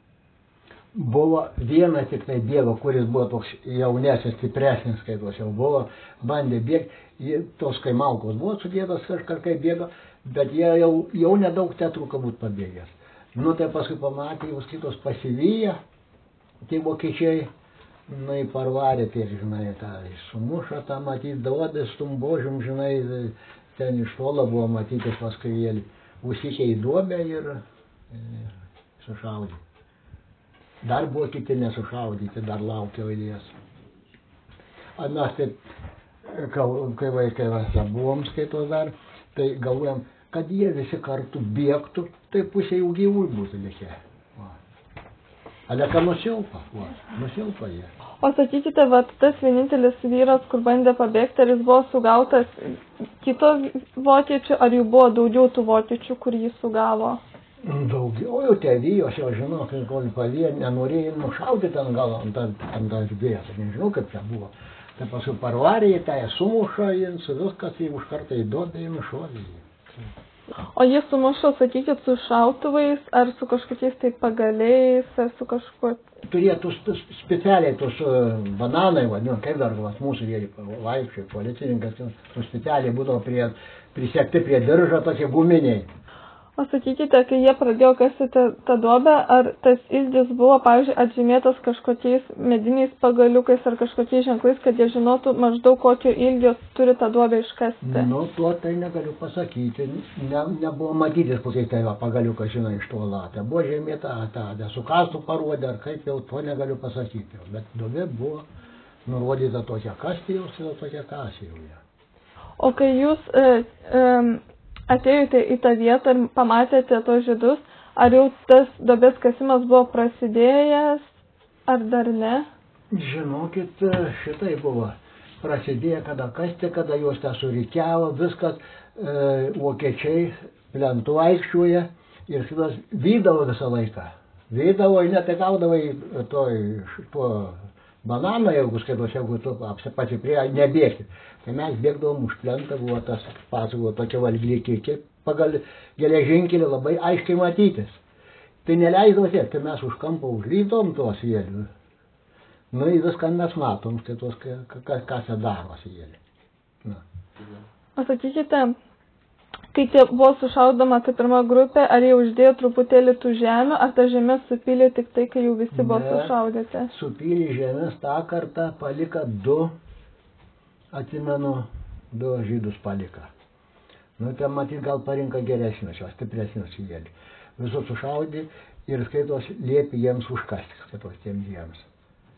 Buvo vienas tik tai bėgo, kuris buvo toks jaunesnis, stipresnis, skaitos jau buvo, bandė bėgti, tos kaimalkos buvo sudėtos kažkas kaip bėgo, bet jie jau, jau nedaug tetrų būt pabėgęs. Nu tai paskui pamatė, jau kitos pasivyja, tie vokiečiai, nu į parvarė, tai žinai, tą sumušą, tą matyti, duodė stumbožim, žinai, ten iš tolo buvo matyti paskui vėlį. Užsikė į duobę ir e, sušaudė. Dar buvo kiti nesušaudyti, dar laukia eilės. A mes taip, kai vaikai buvom skaitos dar, tai galvojam, kad jie visi kartu bėgtų, tai pusė jų gyvų būtų likę. Ale ką nusilpa, va, nusilpa jie. O sakykite, vat, tas vienintelis vyras, kur bandė pabėgti, ar jis buvo sugautas kito vokiečių, ar jų buvo daugiau tų vokiečių, kur jį sugavo? Daugiau, jau tėvijos, jau žinau, kai kol pavėjo, nenorėjo nušaudyti ant gal ant ant vėjas, nežinau, kaip čia buvo. Tai paskui parvarė, tai sumušo jiems, viskas jį už kartą į duobę jį nušovė. O jie sumušo, sakykit, su šautuvais, ar su kažkokiais tai pagaliais, ar su kažkuo? Turėtų specialiai tos bananai, vadinu, kaip dar vas mūsų jie vaikščiai, policininkas, su specialiai būdavo prie, prisekti prie diržo tokie guminiai. O sakykite, kai jie pradėjo kasti tą, tą duobę, ar tas ilgis buvo, pavyzdžiui, atžymėtas kažkokiais mediniais pagaliukais ar kažkokiais ženklais, kad jie žinotų maždaug kokio ilgio turi tą duobę iškasti? Nu, to tai negaliu pasakyti. Ne, nebuvo matytis kokiais tai pagaliukai, žinai, iš to latę. Buvo žymėta, tą, su kastu parodė, ar kaip jau, to negaliu pasakyti. Bet duobė buvo nurodyta tokia kasti jau, tokia kasė jau. O kai jūs e, e, atėjote į tą vietą ir pamatėte tos žydus, ar jau tas duobės kasimas buvo prasidėjęs, ar dar ne? Žinokit, šitai buvo prasidėję, kada kasti, kada juos tą surikiavo, viskas, e, vokiečiai plentų aikščiuje ir šitas vydavo visą laiką. Vydavo ir net gaudavai to, to bananą, jeigu skaitos, jeigu tu pasiprieja, nebėgti. Tai mes bėgdavom už plentą, buvo tas pasakojo tokia valgykė, pagal geležinkelį labai aiškiai matytis. Tai neleisdavo tiek, tai mes už kampą užlydom tuos vėlių. Nu, į viską mes matom, skaitos, ką se darosi vėlių. O sakykite, kai tie buvo sušaudoma ta pirma grupė, ar jie uždėjo truputėlį tų žemių, ar ta žemė supylė tik tai, kai jau visi ne, buvo sušaudėte? Supylė žemės tą kartą, palika du, atsimenu, du žydus palika. Nu, ten matyt, gal parinka geresnius, stipresnius vėlių. Visus sušaudė ir skaitos liepė jiems užkasti, skaitos tiems jiems.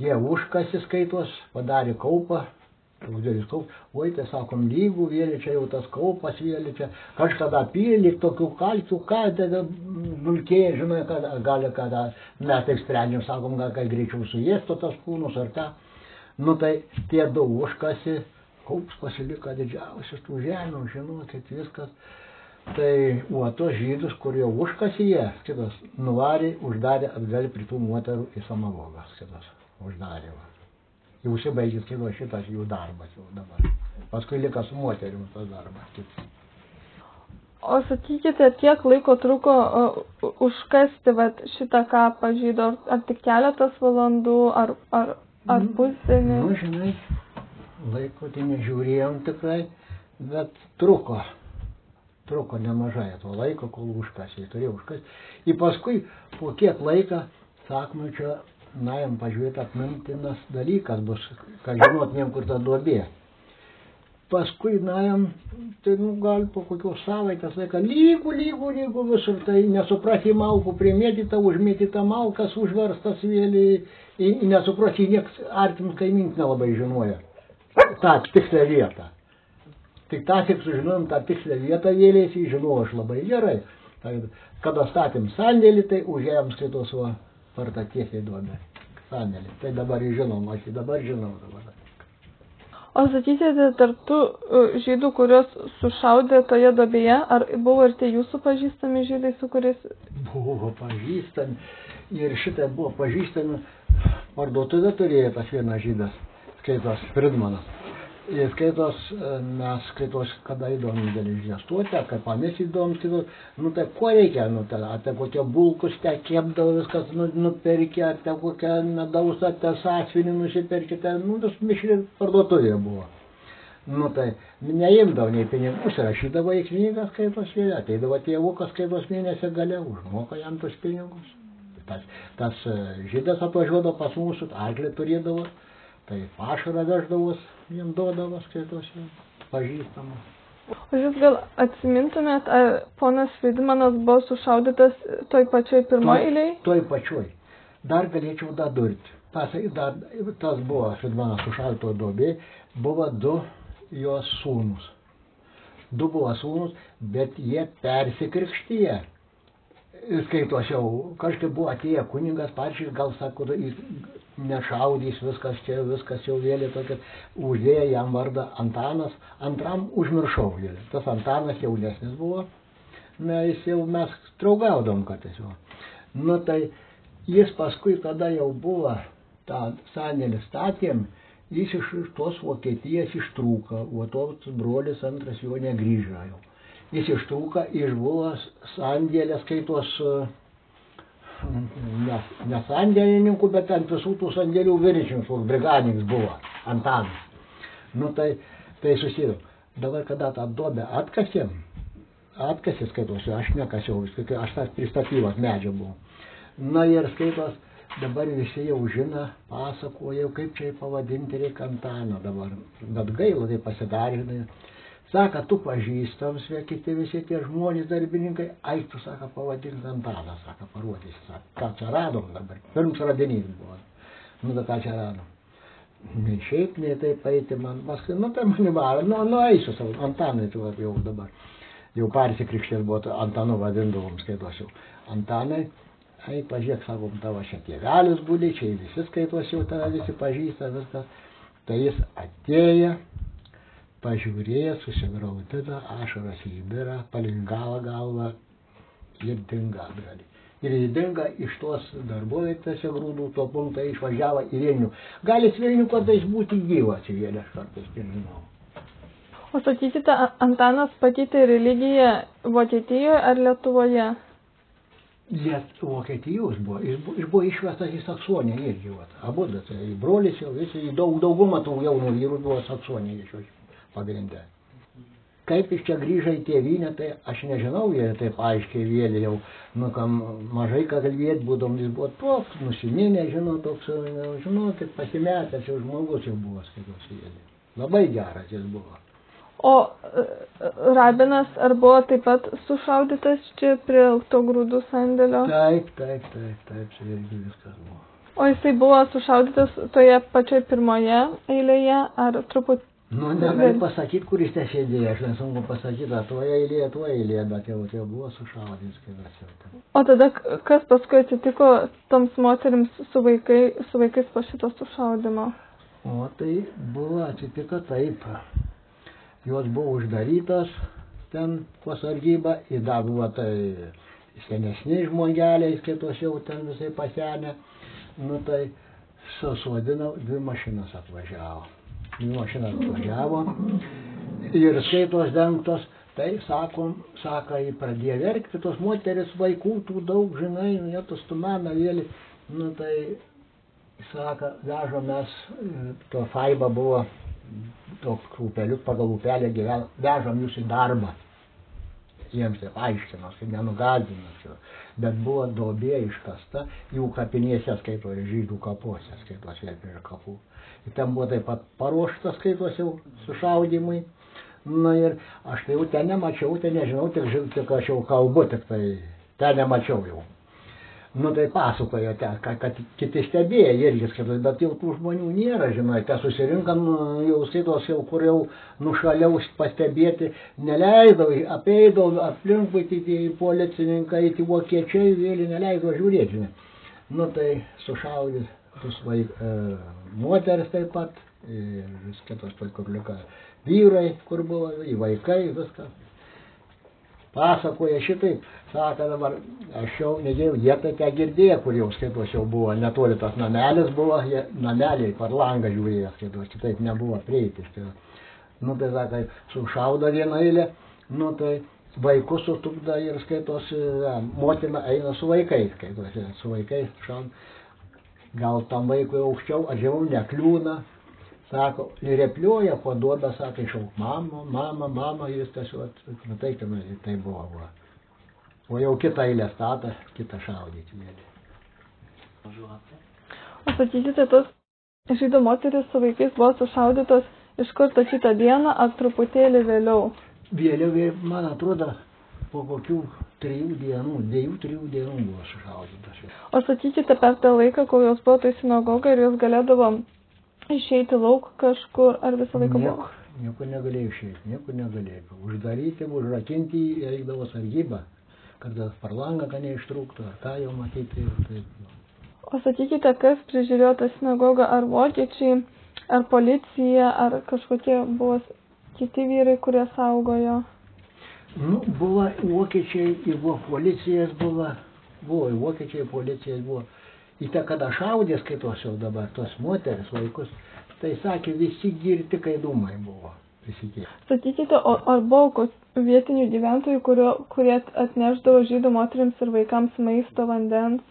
jie užkasi skaitos, padarė kaupą, Daugelis kaup, oi, tai sakom, lygų vėlė čia jau tas kaupas vėlė čia, kažkada pylė tokių kalkių, ką tada dulkėja, žinai, kad gali, kada mes taip sprendžiam, sakom, gal kad greičiau suėsto tas kūnus ar ką. Nu tai tie du užkasi, kaups pasilika didžiausias tų žemių, žinokit, viskas. Tai o tos žydus, kurie užkasi jie, kitas, nuvarė, uždarė atgal prie tų moterų į samagogas, kitas, uždarė. Va. Jau užsibaigęs kilo šitas jų darbas jau dabar. Paskui lika su moterimis tas darbas. Kitas. O sakykite, kiek laiko truko uh, užkasti vat, šitą kapą žydo? Ar tik keletas valandų, ar, ar, ar pusdienį? Nu, žinai, laiko tai nežiūrėjom tikrai, bet truko. Truko nemažai to laiko, kol užkasi. Turėjau užkasti. Ir paskui, po kiek laiką, sakome, čia naim pažiūrėti atmintinas dalykas bus, kad žinotumėm, kur ta duobė. Paskui naim, tai nu, gal po kokios savaitės laiką, lygų, lygų, lygų visur, tai nesupratė malkų, primėtyta, užmėtyta malkas, užverstas vėlį, nesupratė, nieks artims kaimynės nelabai žinojo. Ta tikslę vietą. Tik tą tik sužinojom, tą tikslę vietą vėlės, žinojau aš labai gerai. Tai, kada statėm sandėlį, tai užėjom skaitos va. Parta tiesiai duobė, sandėlį. Tai dabar žinom, aš dabar žinau dabar. O sakysite, tarp tų žydų, kuriuos sušaudė toje duobėje, ar buvo ir tie jūsų pažįstami žydai, su kuriais? Buvo pažįstami. Ir šitai buvo pažįstami. Parduotuvę turėjo tas vienas žydas, skaitos Fridmanas. Ir skaitos, mes skaitos, kada įdomu geležinės stuotę, kaip pamis įdomu, skaitos, nu tai ko reikia, nu tai, ar tai kokie bulkus te kepdavo viskas, nu, nuperkė, ar tai kokią medaus, ar tai sąsvinį nusipirkite, nu tas mišri parduotuvė buvo. Nu tai, neimdavo nei pinigų, užsirašydavo į knygą skaitos vėlė, ateidavo tėvukas skaitos mėnesį gale, užmoka jam tus pinigus. Tas, tas žydas atvažiuodavo pas mūsų, arklį turėdavo. Tai pašarą veždavos, jiem duodavos, skaitos, pažįstamos. O jūs gal atsimintumėt, ar ponas Fridmanas buvo sušaudytas toj pačioj pirmoj eilėj? Toj pačioj. Dar galėčiau dadurti. Tas, dar, tas buvo Fridmanas sušaudyto duobė, buvo du jos sūnus. Du buvo sūnus, bet jie persikrikštyje. Skaitos jau, kažkaip buvo atėję kunigas, pačiai gal sako, nešaudys, viskas čia, viskas jau vėlė tokia, uždėjo jam vardą Antanas, antram užmiršau vėlė. Tas Antanas jaunesnis buvo, na, jis jau mes draugaudom kartais jau. Nu tai jis paskui tada jau buvo, tą sandėlį statėm, jis iš tos Vokietijos ištrūko, o tos brolis antras jo negrįžo jau. Jis ištrūka iš buvo sandėlė skaitos, ne, ne sandėlininkų, bet ant visų tų sandėlių viršininkas, brigadininkas buvo, Antanas. Nu tai, tai susidėjau. Dabar kada tą duobę atkasėm, atkasė skaitos, aš nekasiau, aš tas pristatyvas medžio buvau. Na ir skaitos, dabar visi jau žino, pasakoja, kaip čia pavadinti reikia Antaną dabar. Bet gaila, tai pasidarė. Saka, tu pažįstams, kiti visi tie žmonės, darbininkai, ai, tu, saka, pavadink Antaną, saka, parodys, saka, ką čia radom dabar. Pirms radinys buvo. Nu, da ką čia radom. Nei šiaip, nei taip eiti man, paskui, nu, tai mani varo, nu, nu, eisiu savo, Antanai, tu jau dabar. Jau persikrikštės buvo, Antanu vadindavom, skaitos jau. Antanai, ai, pažiūrėk, sakom, tavo čia tėvelis būdė, čia visi skaitos jau, tave visi pažįsta, viskas. Tai jis atėjo, pažiūrėjo, susigraudino, ašaras įbira, palingavo galvą ir dinga atgal. Ir jis dinga iš tos darbovietės grūdų, to punktą išvažiavo į Vilnių. Gali Vilnių kartais būti gyvas įvėlės kartais, nežinau. O sakykite, Antanas pakeitė religiją Vokietijoje ar Lietuvoje? Liet, Vokietijos buvo. Jis buvo, jis buvo išvestas į Saksoniją irgi. Abu, tai brolis jau, visi, daug, daugumą tų jaunų vyrų buvo Saksoniją išvažiuoti. Pagrindė. Kaip iš čia grįžai į tėvynę, tai aš nežinau, jie taip aiškiai vėlė jau, nu, kam mažai ką kalbėti būdom, jis buvo toks, nusiminė, žinau, toks, žinau, kaip pasimetęs jau žmogus jau buvo, skaitos vėlė. Labai geras jis buvo. O rabinas ar buvo taip pat sušaudytas čia prie to grūdų sandėlio? Taip, taip, taip, taip, čia irgi viskas buvo. O jisai buvo sušaudytas toje pačioje pirmoje eilėje, ar truputį? Nu, negaliu pasakyti, kuris te sėdėjo, aš nesunku pasakyti, ar toje eilėje, toje eilėje, bet jau, jau buvo sušaudytas, kai mes jau ten. O tada kas paskui atsitiko toms moterims su, vaikai, su vaikais po šito sušaudymo? O tai buvo, atsitiko taip. Jos buvo uždarytos ten po sargybą, į dar buvo tai senesni žmogeliai, kitos jau ten visai pasenę. Nu tai susodinau, dvi mašinas atvažiavo. Dvi mašinas atvažiavo ir skaitos dengtos, tai sakom, saka, jį pradėjo verkti, tos moteris vaikų, tų daug, žinai, jie tos stumena vėlį. Nu tai, saka, vežom mes, to Faiba buvo toks upelius, pagal upelę gyveno, vežom jūs į darbą. Jiems taip aiškinos, kaip nenugazdinus. Bet buvo duobė iškasta, jų kapinėse skaito žydų kapuose, skaitos vėl prie kapų. Ir ten buvo taip pat paruoštas skaitos jau sušaudymui. Na ir aš tai jau ten nemačiau, ten nežinau, tik, tik aš jau kalbu, tik tai ten nemačiau jau. Nu tai pasakojo ten, kad, kad kiti stebėjo irgi skaitos, bet jau tų žmonių nėra, žinai, ten susirinkam, jau skaitos jau, kur jau nušaliau pastebėti, neleidau, apeidau, aplinkui tie policininkai, tie vokiečiai, vėlį neleidau žiūrėti, žinai. Nu tai sušaudys tus vaik, e, moteris taip pat, ir skaitos tai kur lieka vyrai, kur buvo, vaikai, viskas. Pasakoja šitaip, sako dabar, aš jau nedėjau, jie tai te girdėjo, kur jau skaitos jau buvo, netoli tas namelis buvo, jie nameliai per langą žiūrėjo, skaitos, kitaip nebuvo prieiti. Nu tai sakai, sušaudo vieną eilę, nu tai vaikus sutupda ir skaitos, motina eina su vaikais, skaitos, su vaikais šaun, gal tam vaikui aukščiau, ar žemiau nekliūna. Sako, replioja po duobę, sako, išauk, mama, mama, mama, jis tiesiog, nu tai, tai buvo, buvo. O jau kitą eilę statą, kitą šaudyti mėlį. O sakykite, tos žydų moteris su vaikais buvo sušaudytos iš karto šitą dieną, ar truputėlį vėliau? Vėliau, man atrodo, po kokių trijų dienų, dviejų, trijų dienų buvo sušaudytos. O sakykite, per tą laiką, kol jos buvo tai sinagoga ir jos galėdavo išeiti lauk kažkur, ar visą laiką buvo? Nieko, nieko negalėjo išeiti, nieko negalėjo. Uždaryti, užrakinti, eidavo sargybą, kad per langą, kad neištrūktų, ar tą jau matyti. Taip. O sakykite, kas prižiūrėjo tą sinagogą, ar vokiečiai, ar policija, ar kažkokie buvo kiti vyrai, kurie saugojo? Nu, buvo vokiečiai, ir buvo policijas, buvo, buvo vokiečiai, policijas buvo. Į tą, kada šaudė skaitos jau dabar, tos moteris, vaikus, tai sakė, visi girti, kai dūmai buvo prisikėję. Sakykite, o ar buvo vietinių gyventojų, kurio, kurie atneždavo žydų moterims ir vaikams maisto, vandens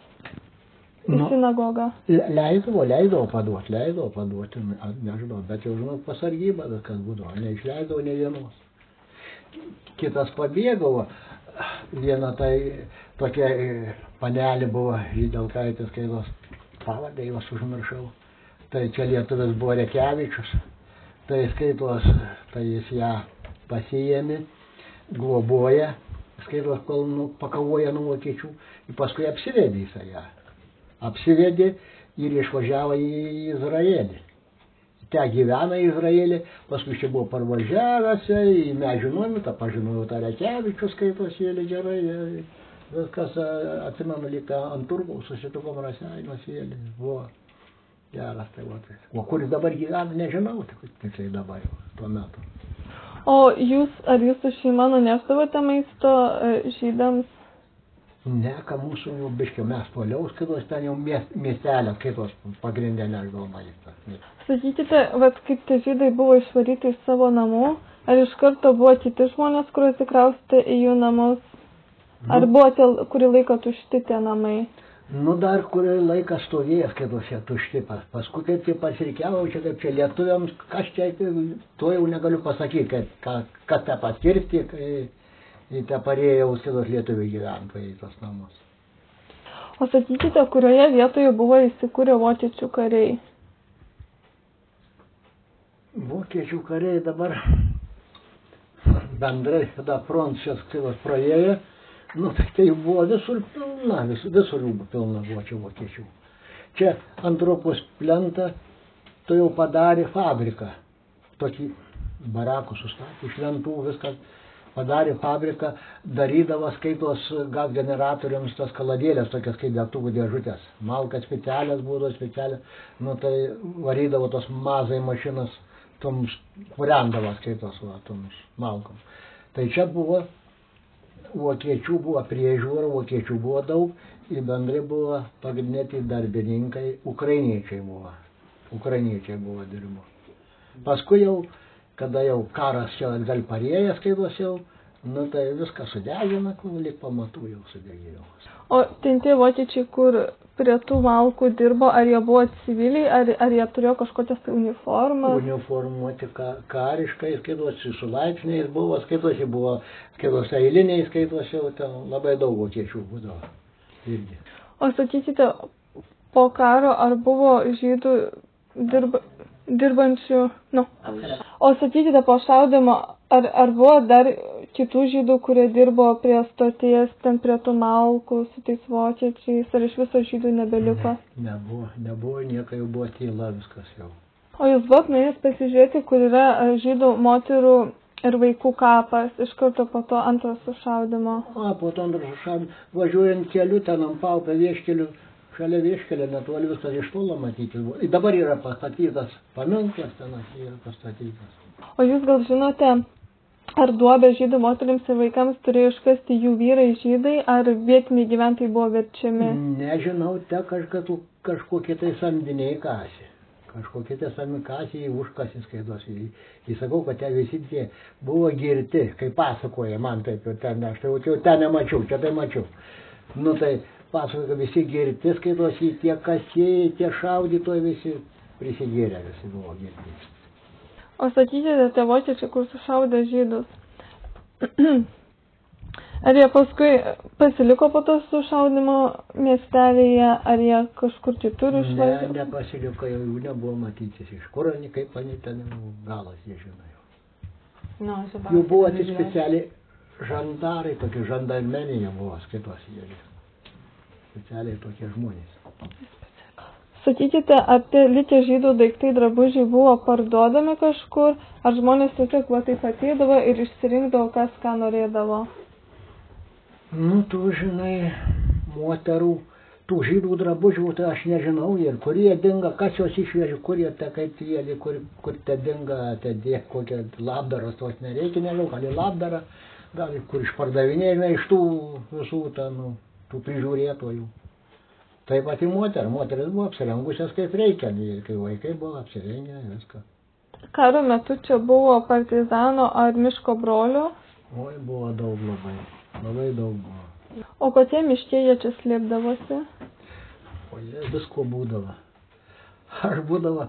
į nu, sinagogą? Leidavo, leidavo paduoti, leidavo paduoti, nežinau, bet jau žinau, pasargybą, kas būdavo, neišleidavo ne vienos. Kitas pabėgavo, viena tai tokia panelė buvo Žydelkaitės, kai jos pavardė, jos užmiršau. Tai čia lietuvis buvo Rekevičius. Tai skaitos, tai jis ją pasiėmė, globoja, skaitos, kol nu, pakavoja nuo vokiečių. Ir paskui apsivedė jisą ją. Apsivedė ir išvažiavo į Izraelį. Ten gyvena Izraelį, paskui čia buvo parvažiavęs, mes žinojome, tą pažinojau tą Rekevičius, skaitos jėlį gerai. Viskas, atsimenu, lyg ant turgaus susitikom Raseiniuos jėlį, buvo geras, tai va tai. O kuris dabar gyvena, nežinau, tiksliai dabar jau, tuo metu. O jūs, ar jūsų šeima nunešdavote maisto žydams? Ne, ką mūsų jau biškio mes toliau, skaitos ten jau miestelės, skaitos pagrindė neždavo maistą. Sakykite, vat kaip tie žydai buvo išvaryti iš savo namų, ar iš karto buvo kiti žmonės, kur atsikraustė į jų namus? Ar buvo tie, kurį laiką tušti tie namai? Nu, dar kurį laiką stovėjęs, kaip čia tušti. Paskui kaip čia pasirikiavo, čia kaip čia lietuviams, kas čia, to jau negaliu pasakyti, kad kas tą paskirti, kai tą parėjau skaitos lietuvių gyventojai į tos namus. O sakykite, kurioje vietoje buvo įsikūrę vokiečių kariai? Vokiečių kariai dabar bendrai, kada frontas skaitos praėjo, nu, tai tai buvo visur pilna, visur, visur pilna buvo čia vokiečių. čia Antropos plentą, to jau padarė fabriką. Tokį barakų sustatė, iš lentų viskas padarė fabriką, darydavo skaitos gaz generatoriams tas kaladėlės, tokias kaip degtukų dėžutės. Malkas specialias būdavo specialias, nu tai varydavo tos mazai mašinas, toms kūrendavo skaitos, va, toms malkom. Tai čia buvo, vokiečių buvo priežiūra, vokiečių buvo daug, ir bendrai buvo pagrindiniai darbininkai, ukrainiečiai buvo. Ukrainiečiai buvo dirbo. Paskui jau, kada jau karas čia atgal parėjęs, skaitos jau, nu tai viską sudegina, kur lyg pamatų jau sudegėjo. O ten tie vokiečiai, kur prie tų malkų dirbo, ar jie buvo civiliai, ar, ar jie turėjo kažkokias uniformas? Uniformuoti ka, kariškai, skaitosi su laipsniais buvo, skaitosi buvo, skaitosi eiliniai, skaitosi jau ten labai daug vokiečių būdavo. Irgi. O sakykite, po karo ar buvo žydų dirba, dirbančių, nu, o sakykite, po šaudimo, ar, ar buvo dar kitų žydų, kurie dirbo prie stoties, ten prie tų malkų su tais vokiečiais, ar iš viso žydų nebeliko? Ne, nebuvo, nebuvo, nieko jau buvo tyla, viskas jau. O jūs buvot nuėjęs pasižiūrėti, kur yra žydų moterų ir vaikų kapas iš karto po to antro sušaudimo? O, po to antro sušaudimo, važiuojant keliu, ten ant Paupio vieškeliu, šalia vieškelio netoli viskas iš tolo matyti. Dabar yra pastatytas paminklas, ten yra pastatytas. O jūs gal žinote, ar duobę žydų moterims ir vaikams turėjo iškasti jų vyrai žydai, ar vietiniai gyventojai buvo verčiami? Nežinau, te kažkatų, kažkokie tai samdiniai kasė. Kažkokie tai samdiniai kasė į užkasį skaitos. Įsakau, kad ten visi tie buvo girti, kaip pasakoja man taip jau ten, aš tai jau ten nemačiau, čia tai mačiau. Nu tai pasakoja, kad visi girti skaitos, tie kasėjai, tie šaudytojai visi prisigėrė, visi buvo girti. O sakykite, tie vokiečiai, kur sušaudė žydus, ar jie paskui pasiliko po to sušaudimo miestelėje, ar jie kažkur kitur išvažiavo? Ne, nepasiliko, jau nebuvo matytis iš kur, kaip ani ten galas, jie žino jau. No, jų buvo tik specialiai žandarai, tokie žandarmenėje buvo, skaitosi jie. Specialiai tokie žmonės. Sakykite, ar tie likę žydų daiktai drabužiai buvo parduodami kažkur, ar žmonės tiesiog va taip ateidavo ir išsirinkdavo, kas ką norėdavo? Nu, tu žinai, moterų, tų žydų drabužių, tai aš nežinau, ir kur jie dinga, kas jos išvežė, kur jie te kaip jėlė, kur, kur te dinga, te dėk, kokia labdaros tos nereikia, nežinau, gal į labdarą, gal kur išpardavinėjame iš tų visų, ten, nu, tų prižiūrėtojų. Taip pat ir moter, moteris buvo apsirengusios kaip reikia, kai vaikai buvo apsirengę, viską. Karo metu čia buvo partizano ar miško brolių? Oi, buvo daug labai, labai daug buvo. O kokie miške jie čia slėpdavosi? O jie visko būdavo. Aš būdavo,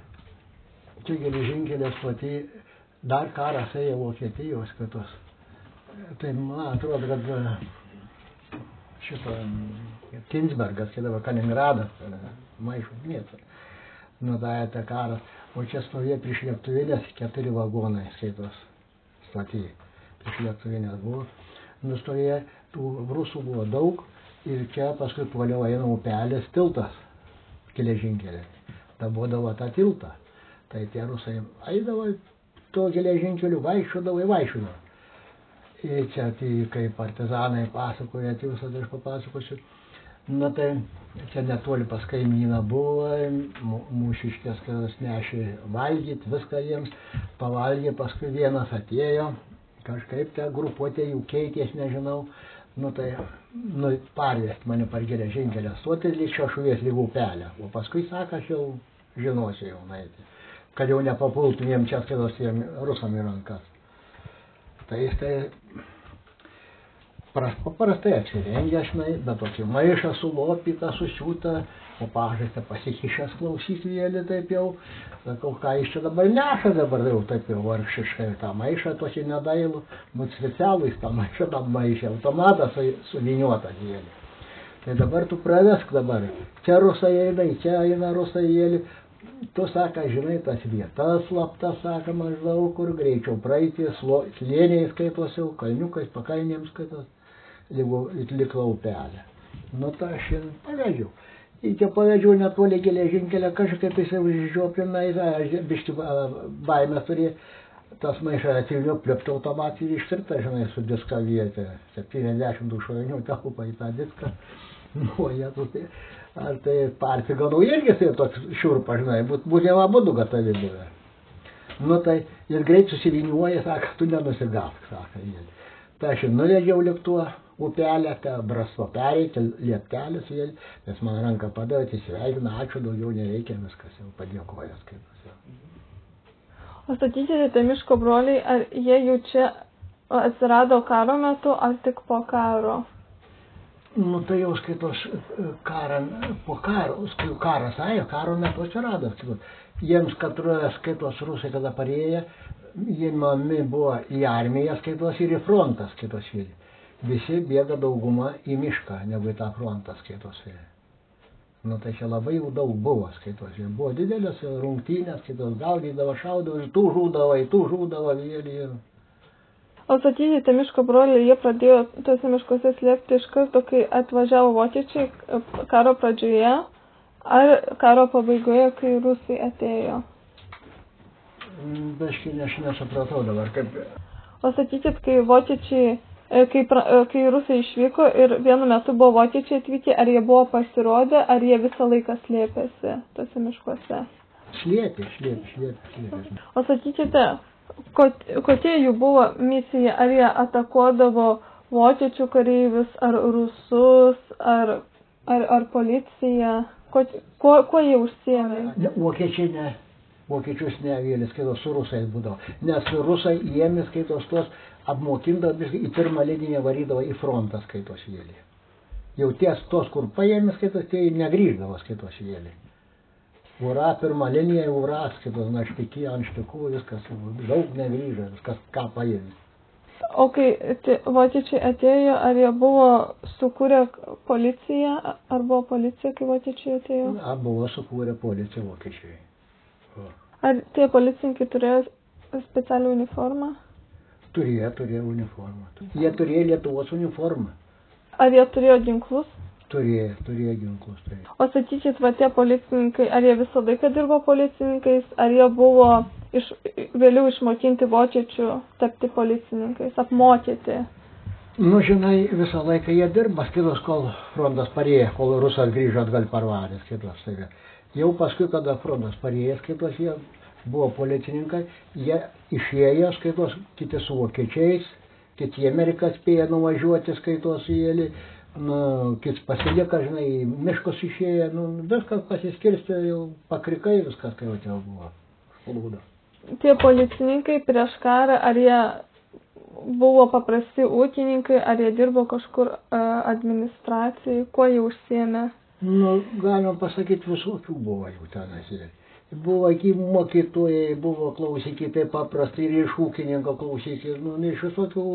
čia geležinkelė stotį, dar karas ėjo Vokietijos kitos. Tai man atrodo, kad šito Kinsbergas, kai dabar Kaliningradas, maišų miestas, nudaja tą karą, o čia stovėjo prieš lėktuvinės keturi vagonai, skaitos, stotį, prieš lėktuvinės buvo, nustovėjo, tų rusų buvo daug, ir čia paskui toliau eina upelis tiltas, geležinkelė, ta būdavo tą tiltą, tai tie rusai eidavo to geležinkeliu, vaikščiodavo, vaikščiodavo. Ir čia, tai, kai partizanai pasakoja, tai visada aš papasakosiu. Na tai, čia netoli pas kaimyną buvo, mūšiškės, kad nešė valgyti, viską jiems pavalgė, paskui vienas atėjo, kažkaip tą grupuotė jų keitės, nežinau, nu tai, nu, parvest mane par geležinkelę stotį, lyg šašuvės lyg upelę, o paskui sako, aš jau žinosiu jau naiti, kad jau nepapultumėm čia, skaitos jiem rusam į rankas. Tai jis tai paprastai apsirengė, aš nai, bet tokį maišą sulopytą, susiūtą, o pažastą pasikišęs klausyklėlį taip jau, sakau, ką jis čia dabar neša dabar jau taip jau vargšiškai, tą maišą tokį nedailų, bet specialų jis tą maišą, tą maišą, automatą su, suviniuotą dėlį. Tai dabar tu pravesk dabar, čia rusai eina, čia eina rusai jėlį. Tu, saka, žinai, tas vietas slaptas, saka, maždaug, kur greičiau praeiti, slėniai skaitos jau, kalniukais, pakainėms skaitos, lyg laupelė. Nu, tai aš ir pavedžiau. Čia pavedžiau netoli geležinkelio, kažkaip jisai užžiopina, biški baimės turėjo, tas maišas atsilio pliupt automatiškai iškirta, žinai, su diska vietė, septyniasdešimt šovinių telpa į tą diską, nu, jie tu tai, ar tai partiganų irgi tai toks šiurpa, žinai, būt, būt jau abudu gatavi buvę. Nu tai ir greit susiviniuoja, sako, tu nenusigausk, sako jie. Tai aš ir nuvedžiau lėktuvą, upelę, tą brasvo pereiti, lieptelis vėl, nes man ranką padavė, atsisveikina, ačiū, daugiau nereikia, viskas jau padėkojas kaip jau. O sakykite, tai miško broliai, ar jie jau čia atsirado karo metu, ar tik po karo? Nu tai jau skaitos karą, po karo, karas, ai, karo metu atsirado, skaitos. Jiems, kad skaitos rusai, kada parėję, jie mami buvo į armiją, skaitos, ir į frontą, skaitos, vėl. Visi bėga dauguma į mišką, negu į tą frontą, skaitos, vėl. Nu tai čia labai jau daug buvo, skaitos, vėl. Buvo didelės rungtynės, skaitos, gaudydavo, šaudavo, tų žūdavo, tų žūdavo, vėl ir... O sakykite, miško broliai, jie pradėjo tuose miškuose slėpti iš karto, kai atvažiavo vokiečiai karo pradžioje, ar karo pabaigoje, kai rusai atėjo? Daškai aš nesupratau dabar, kaip... O sakykit, kai vokiečiai, kai, pra, kai rusai išvyko ir vienu metu buvo vokiečiai atvykę, ar jie buvo pasirodę, ar jie visą laiką slėpėsi tuose miškuose? Slėpė, slėpė, slėpė, slėpė. O sakykite, kokia jų buvo misija, ar jie atakuodavo vokiečių kareivius, ar rusus, ar, ar, ar policiją, ko, kuo, kuo jie užsiėmė? Ne, vokiečiai ne, vokiečius ne, vėlis, skaitos, su rusais būdavo, nes rusai jiemis, skaitos, tuos apmokindavo, į pirmą liniją varydavo į frontą, skaitos, vėlį. Jau ties tos, kur paėmė, skaitos, tai negrįždavo, skaitos, vėlį. Ura, pirmą liniją, ura, skaitos, na, štikį, ant štikų, viskas, daug negrįžo, viskas, ką paėmė. O kai vokiečiai atėjo, ar jie buvo sukūrę policiją, ar buvo policija, kai vokiečiai atėjo? Na, buvo sukūrę policiją vokiečiai. O. Ar tie policininkai turėjo specialią uniformą? Turėjo, turėjo uniformą. Jie turėjo Lietuvos uniformą. Ar jie turėjo ginklus? Turėjo, turėjo ginklus. Turėjo. O sakykit, va tie policininkai, ar jie visą laiką dirbo policininkais, ar jie buvo iš, vėliau išmokinti vokiečių tapti policininkais, apmokyti? Nu, žinai, visą laiką jie dirba, skaitos, kol frontas parėjo, kol rusas grįžo atgal parvarės, skaitos, tai. Jau paskui, kada frontas parėjo, skaitos, jie buvo policininkai, jie išėjo, skaitos, kiti su vokiečiais, kiti į Ameriką spėjo nuvažiuoti, skaitos, jėlį. Nu, kits pasilieka, žinai, miškos išėję, nu, viskas pasiskirstė, jau pakrikai viskas, kai jau čia buvo. Lūda. Tie policininkai prieš karą, ar jie buvo paprasti ūkininkai, ar jie dirbo kažkur uh, administracijai, kuo jie užsiėmė? Nu, galima pasakyti, visokių buvo jau tenas. Buvo iki mokytojai, buvo klausykite paprastai ir iš ūkininko klausykite, nu, iš visokių...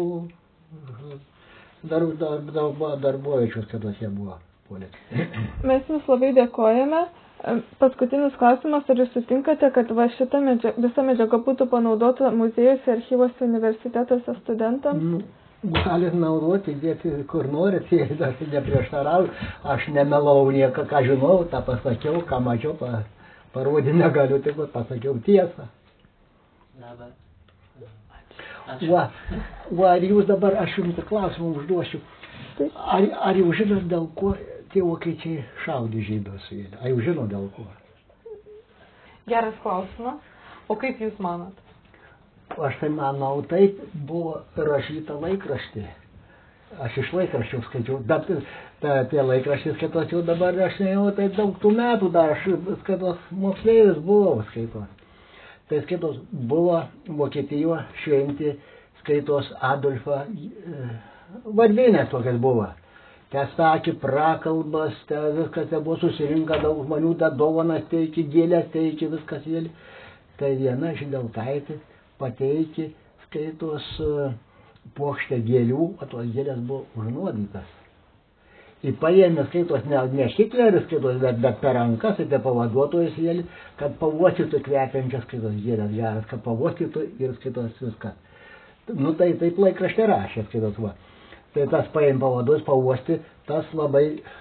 Dar, dar, dar, darbovičius, kad jie buvo politikai. Mes jums labai dėkojame. Paskutinis klausimas, ar jūs sutinkate, kad va šita medžiaga, visa medžiaga būtų panaudota muziejuose, archyvuose, universitetuose studentams? Nu, galit naudoti, dėti kur norit, jei dar neprieštarau. Aš nemelau nieką, ką žinau, tą pasakiau, ką mačiau, pa, parodyti negaliu, tik pasakiau tiesą. Labas. Va, va, ar jūs dabar, aš jums klausimą užduosiu, ar, ar jūs žinot, dėl ko tie vokiečiai šaudė žydus? Ar jūs žinot, dėl ko? Geras klausimas. O kaip jūs manot? Aš tai manau, taip buvo rašyta laikraštį. Aš iš laikraščių skaičiau, bet ta, tie laikraštys skaitos jau dabar, aš nežinau, tai daug tų metų dar, aš skaitos moksleivis buvau skaitos. Tai skaitos buvo Vokietijoje šventi, skaitos Adolfą, e, vardinės tokias buvo. Te sakė prakalbas, te viskas, te buvo susirinka daug žmonių, te dovanas teikė, gėlės teikė, viskas vėlė. Tai viena Žydautaitė pateikė, skaitos, puokštę gėlių, o tos gėlės buvo užnuodytas. Į paėmė, skaitos, ne, ne Hitleris, skaitos, bet, bet per rankas, tai pavaduotojas vėlį, kad pavostytų kvepiančias, skaitos, gėlės geras, kad pavostytų ir, skaitos, viskas. Nu, tai taip laikraštė rašė, skaitos, va. Tai tas paėmė pavaduos, pavosti, tas labai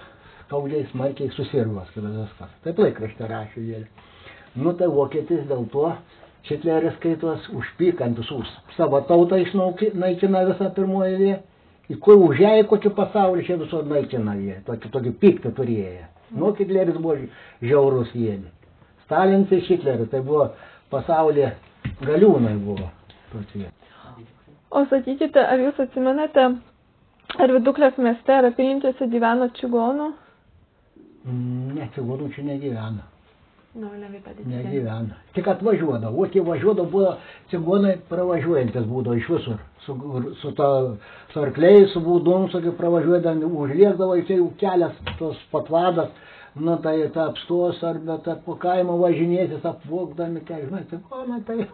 skaudžiai smarkiai susirgo, kaip viskas. Taip laikrašte rašė jie. Nu tai vokietis dėl to, Hitleris skaitos užpykantis už savo tautą išnaikina visą pirmoje vėje. Į kur užėjai kokį pasaulį, čia viso naikina jie, tokį, tokį pyktą turėję. Nu, Hitleris buvo žiaurus jėlį. Stalinas ir Hitleris, tai buvo pasaulyje galiūnai buvo tokie. O sakykite, ar jūs atsimenate, ar Viduklės mieste ar apylinkėse gyveno čigonų? Ne, čigonų čia negyvena. Nu, nevypadėti. Negyvena. Tik atvažiuodavo. O kai važiuodavo, buvo cigonai pravažiuojantis būdavo iš visur. Su, su, ta, su arkliais, su būdum, su pravažiuodami, užliekdavo, čia jau kelias tos patvadas, nu tai ta apstos, ar bet po kaimo važinėtis, apvogdami, tai žinai, cigonai,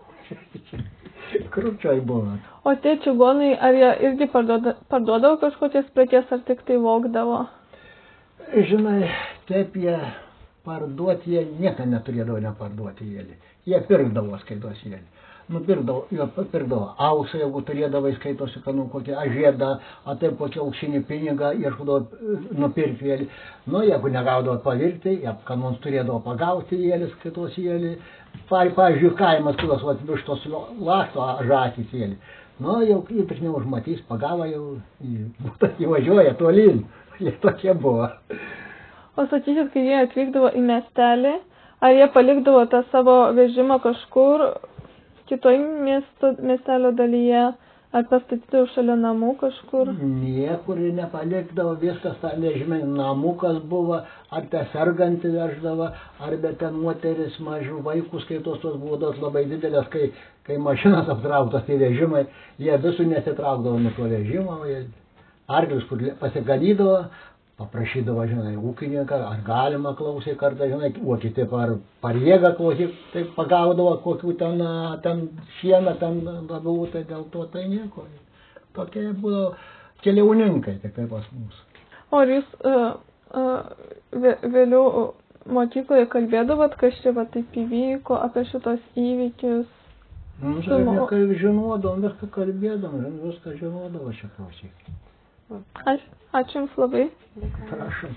tai krūčiai buvo. O tie čigonai, ar jie irgi parduoda, parduodavo kažkokias prekes, ar tik tai vogdavo? Žinai, taip jie parduoti, jie nieką neturėdavo neparduoti jėlį. Jie pirkdavo skaitos jėlį. Nupirkdavo, jie pirkdavo auksą, jeigu turėdavo skaitosi, kad nu kokią ažėdą, a taip kokią auksinį pinigą, ieškodavo nupirkti jėlį. Nu, jeigu negaudavo pavirti, jie kanons turėdavo pagauti jėlį, skaitos jėlį. Pavyzdžiui, kaimas, kilas atvištos lakto žakys jėlį. Nu, jau ypač neužmatys, pagavo jau, įvažiuoja tolyn. Jie tokie buvo. O sakykit, kai jie atvykdavo į miestelį, ar jie palikdavo tą savo vežimą kažkur kitoj miesto, miestelio dalyje, ar pastatydavo šalia namų kažkur? Niekur nepalikdavo, viskas tą vežimą, namukas buvo, ar te sergantį veždavo, ar bet ten moteris mažų vaikus, kai tos tos būdos labai didelės, kai, kai mašinas aptrauktos į vežimai, jie visų nesitraukdavo nuo to vežimo, arklius kur pasiganydavo, paprašydavo, žinai, ūkininką, ar galima klausė kartą, žinai, o kiti par, par jėgą klausė, tai pagaudavo kokių ten, ten šieną, ten labiau, tai dėl to tai nieko. Tokie buvo keliauninkai, tik tai pas mus. O ar jūs uh, uh, vėliau mokykloje kalbėdavot, kas čia va taip įvyko, apie šitos įvykius? Nu, žinai, kaip žinodavom, viską kalbėdavom, viską žinodavo čia klausyti. Aš, ačiū Jums labai. Prašau.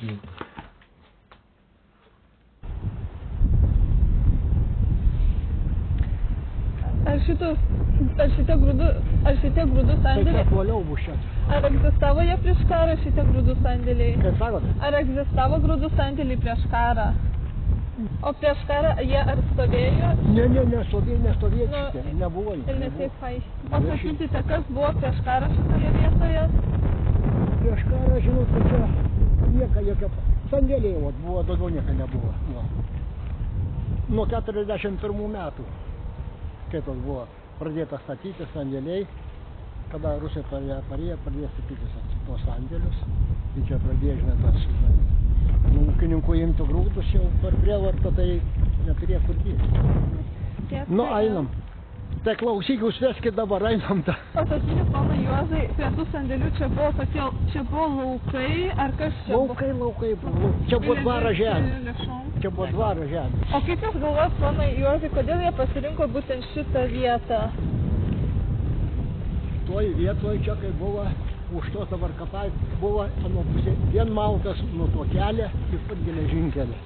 Ar šitos, ar šitie grūdų, ar šitie grūdų sandėliai? Tai toliau bus čia. Ar egzistavo jie prieš karą šitie grūdų sandėliai? Kaip sakot? Ar egzistavo grūdų sandėliai prieš karą? O prieš karą jie ar stovėjo? Ne, ne, nestovėjo, nestovėjo, Nu, šitie, nebuvo. Ir nesiek paaiškinti. O sakykite, kas buvo prieš karą šitoje vietoje? Prieš karą, žinot, kad čia nieka jokia sandėliai, vat, buvo, daugiau nieka nebuvo. Va. Nuo keturiasdešimt pirmų metų, kai tos buvo pradėta statyti sandėliai, kada Rusija parėjo, parėjo, pradėjo statyti tos sandėlius, tai čia pradėjo, žinai, tas, žinai, ūkininkų imtų grūdus jau per prievartą, tai neturėjo kur dėti. Nu, einam. Tai klausyk, jūs veskit dabar, einam tą. O sakykit, pana Juozai, prie tų sandėlių čia buvo tokie, čia buvo laukai, ar kas čia buvo? Laukai, laukai buvo. Čia buvo dvaro žemė. Čia buvo dvaro žemė. O kaip jūs galvojat, pana Juozai, kodėl jie pasirinko būtent šitą vietą? Toj vietoj čia, kai buvo, už to dabar kapai, buvo anu pusė, vien malkas nuo to kelio ir pat geležinkelio.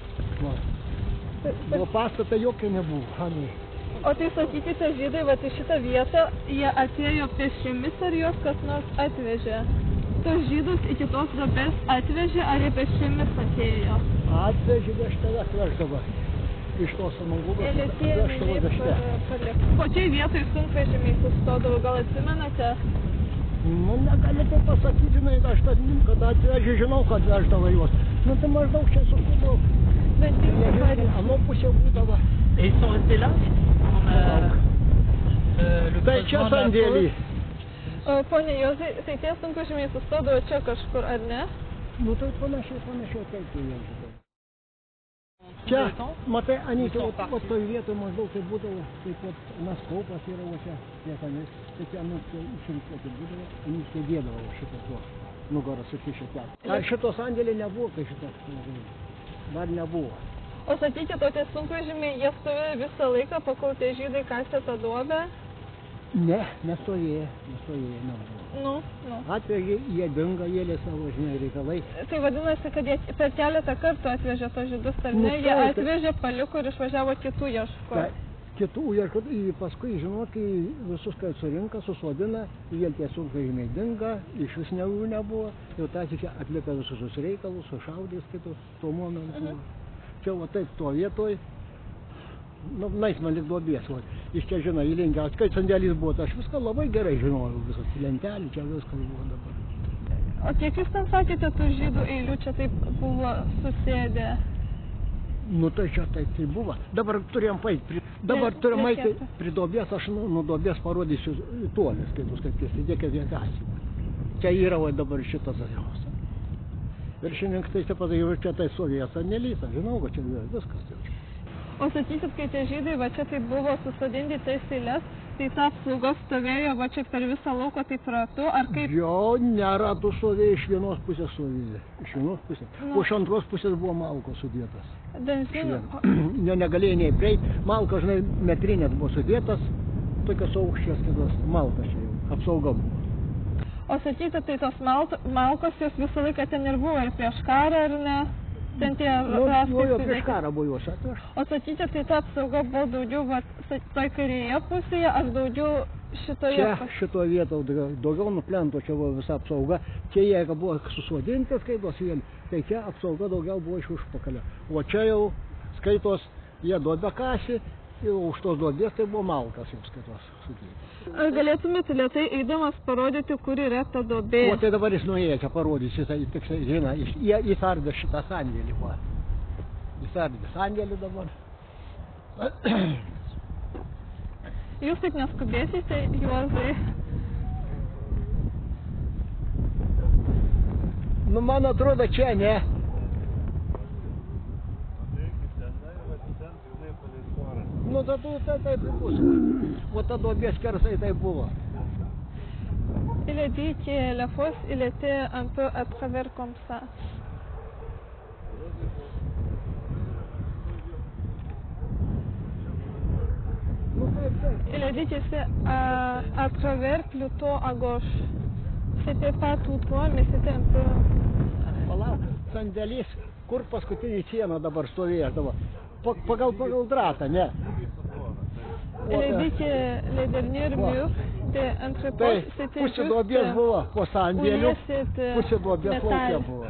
Nuo pastatą jokio nebuvo. Anu. O tai sakykite, žydai, va, į šitą vietą jie atėjo pėsčiomis, ar juos kas nors atvežė? Tos žydus iki tos duobės atvežė, ar jie pėsčiomis atėjo? Atvežė, aš tave atveždavo. Iš tos samangubos atveždavo vežte. O čia vietoj sunkvežimiai sustodavo, gal atsimenate? Nu, negalite pasakyti, žinai, aš tą, kada atvežė, žinau, kad veždavo juos. Nu, tai maždaug čia sukūdavo. Bet tai anu pusė būdavo. Et ils sont restés là euh, euh, le Tai čia sandėlį. Pone Juozai, tai tie sunkvežimiai sustodavo čia kažkur, ar ne? Nu, tai panašiai, panašiai, taip tai jiems. Čia, matai, Anytė, o, o toj vietoj maždaug tai būdavo, taip pat, nas kaupas yra, o čia, tiekamis, tai čia, nu, išrinkti būdavo, Anytė dėdavo šitą tuo, nugarą sukišę ten. Ar šito sandėlį nebuvo, kai šitas, dar nebuvo. O sakykit, o tie sunkvežimiai, jie stovėjo visą laiką, pakol tie žydai kasė tą duobę? Ne, nestovėjo, nestovėjo, nebuvo. Nu, nu. Atvežė, jie dinga, jėlė savo, žinai, reikalai. Tai vadinasi, kad jie per keletą kartų atvežė tos žydus, ar ne? Nu, Jie tai- atvežė, paliko ir išvažiavo kitų ieškoti. Ta, kitų ieškot, ir paskui, žinot, kai visus, kai surinka, susodina, jie tiesiog vežimiai dinga, iš vis neų nebuvo, jau tą čia atlieka visus reikalus, sušaudys kitus tuo momentu. Mhm. Čia va taip to vietoj, nu, nais man lik duobės, va. Iš čia, žinai, įlinkę, kai sandėlis buvo, tai aš viską labai gerai žinojau, visas lentelį, čia viskas buvo dabar. O kiek jūs ten sakėte, tų žydų eilių čia taip buvo susėdę? Nu tai čia taip tai buvo. Dabar turėjom paeit, pri, dabar Prie- turėjom prie eiti kiek? prie duobės, aš nu, nu duobės parodysiu tuolis, kaip jūs kaip tiesiai, dėkit jie kasime. Čia yra va dabar šitas aviaus. Viršininkas tai čia pasakiau, čia tai sovijas sandėlys, aš žinau, kad čia viskas jau. O sakysit, kai tie žydai va čia taip buvo susodinti tais eilės, tai ta apsauga stovėjo va čia per visą lauką taip ratu, ar kaip? Jo, neratu stovėjo, iš vienos pusės stovėjo, iš vienos pusės. Nu. O iš antros pusės buvo malkos sudėtas. Benzinų. Ne, negalėjai nei prieit, malkos, žinai, metrinės buvo sudėtas, tokios aukščios kitos malkas čia jau, apsauga buvo. O sakyti, tai tos mal, malkos jos visą laiką ten ir buvo, ir prieš karą, ar ne? Ten tie Nu, rąstai nu, jo, sudėti. prieš karą buvo juos atvežta. O sakyti, tai ta apsauga buvo daugiau va, sa- toj kairėje pusėje, ar daugiau šitoje Čia pusėje? šito vietoj daugiau, daugiau nuplento, čia buvo visa apsauga. Čia jie buvo susodinti skaitos vėl, tai čia apsauga daugiau buvo iš užpakalio. O čia jau skaitos, jie duobę kasė, ir už tos duobės tai buvo malkas jau skaitos sudėti. Ar galėtumėte lėtai eidamas parodyti, kur yra ta duobė? O tai dabar jis nuėjo, čia parodys, jis tiksliai žino, jis, jie įsardė šitą sandėlį. Va. Įsardė sandėlį dabar. Jūs taip neskubėsite, Juozai? Nu, man atrodo, čia ne. Nu, tai tai taip bus. O ta duobės kersai tai buvo. Il a dit que la fosse, il était un peu à travers comme ça. Nu, taip, taip. Il a dit que c'est à, à travers plutôt à gauche. C'était pas tout droit, mais c'était un peu... Palauk, sandėlis, kur paskutinį sieną dabar stovėjo dabar? Pa, pagal, pagal dratą, ne? Il a dit que les derniers murs de Tai entrepôt, c'était pusė juste... duobės buvo po sandėliu, où cette, euh, pusė duobės lauke métal. buvo.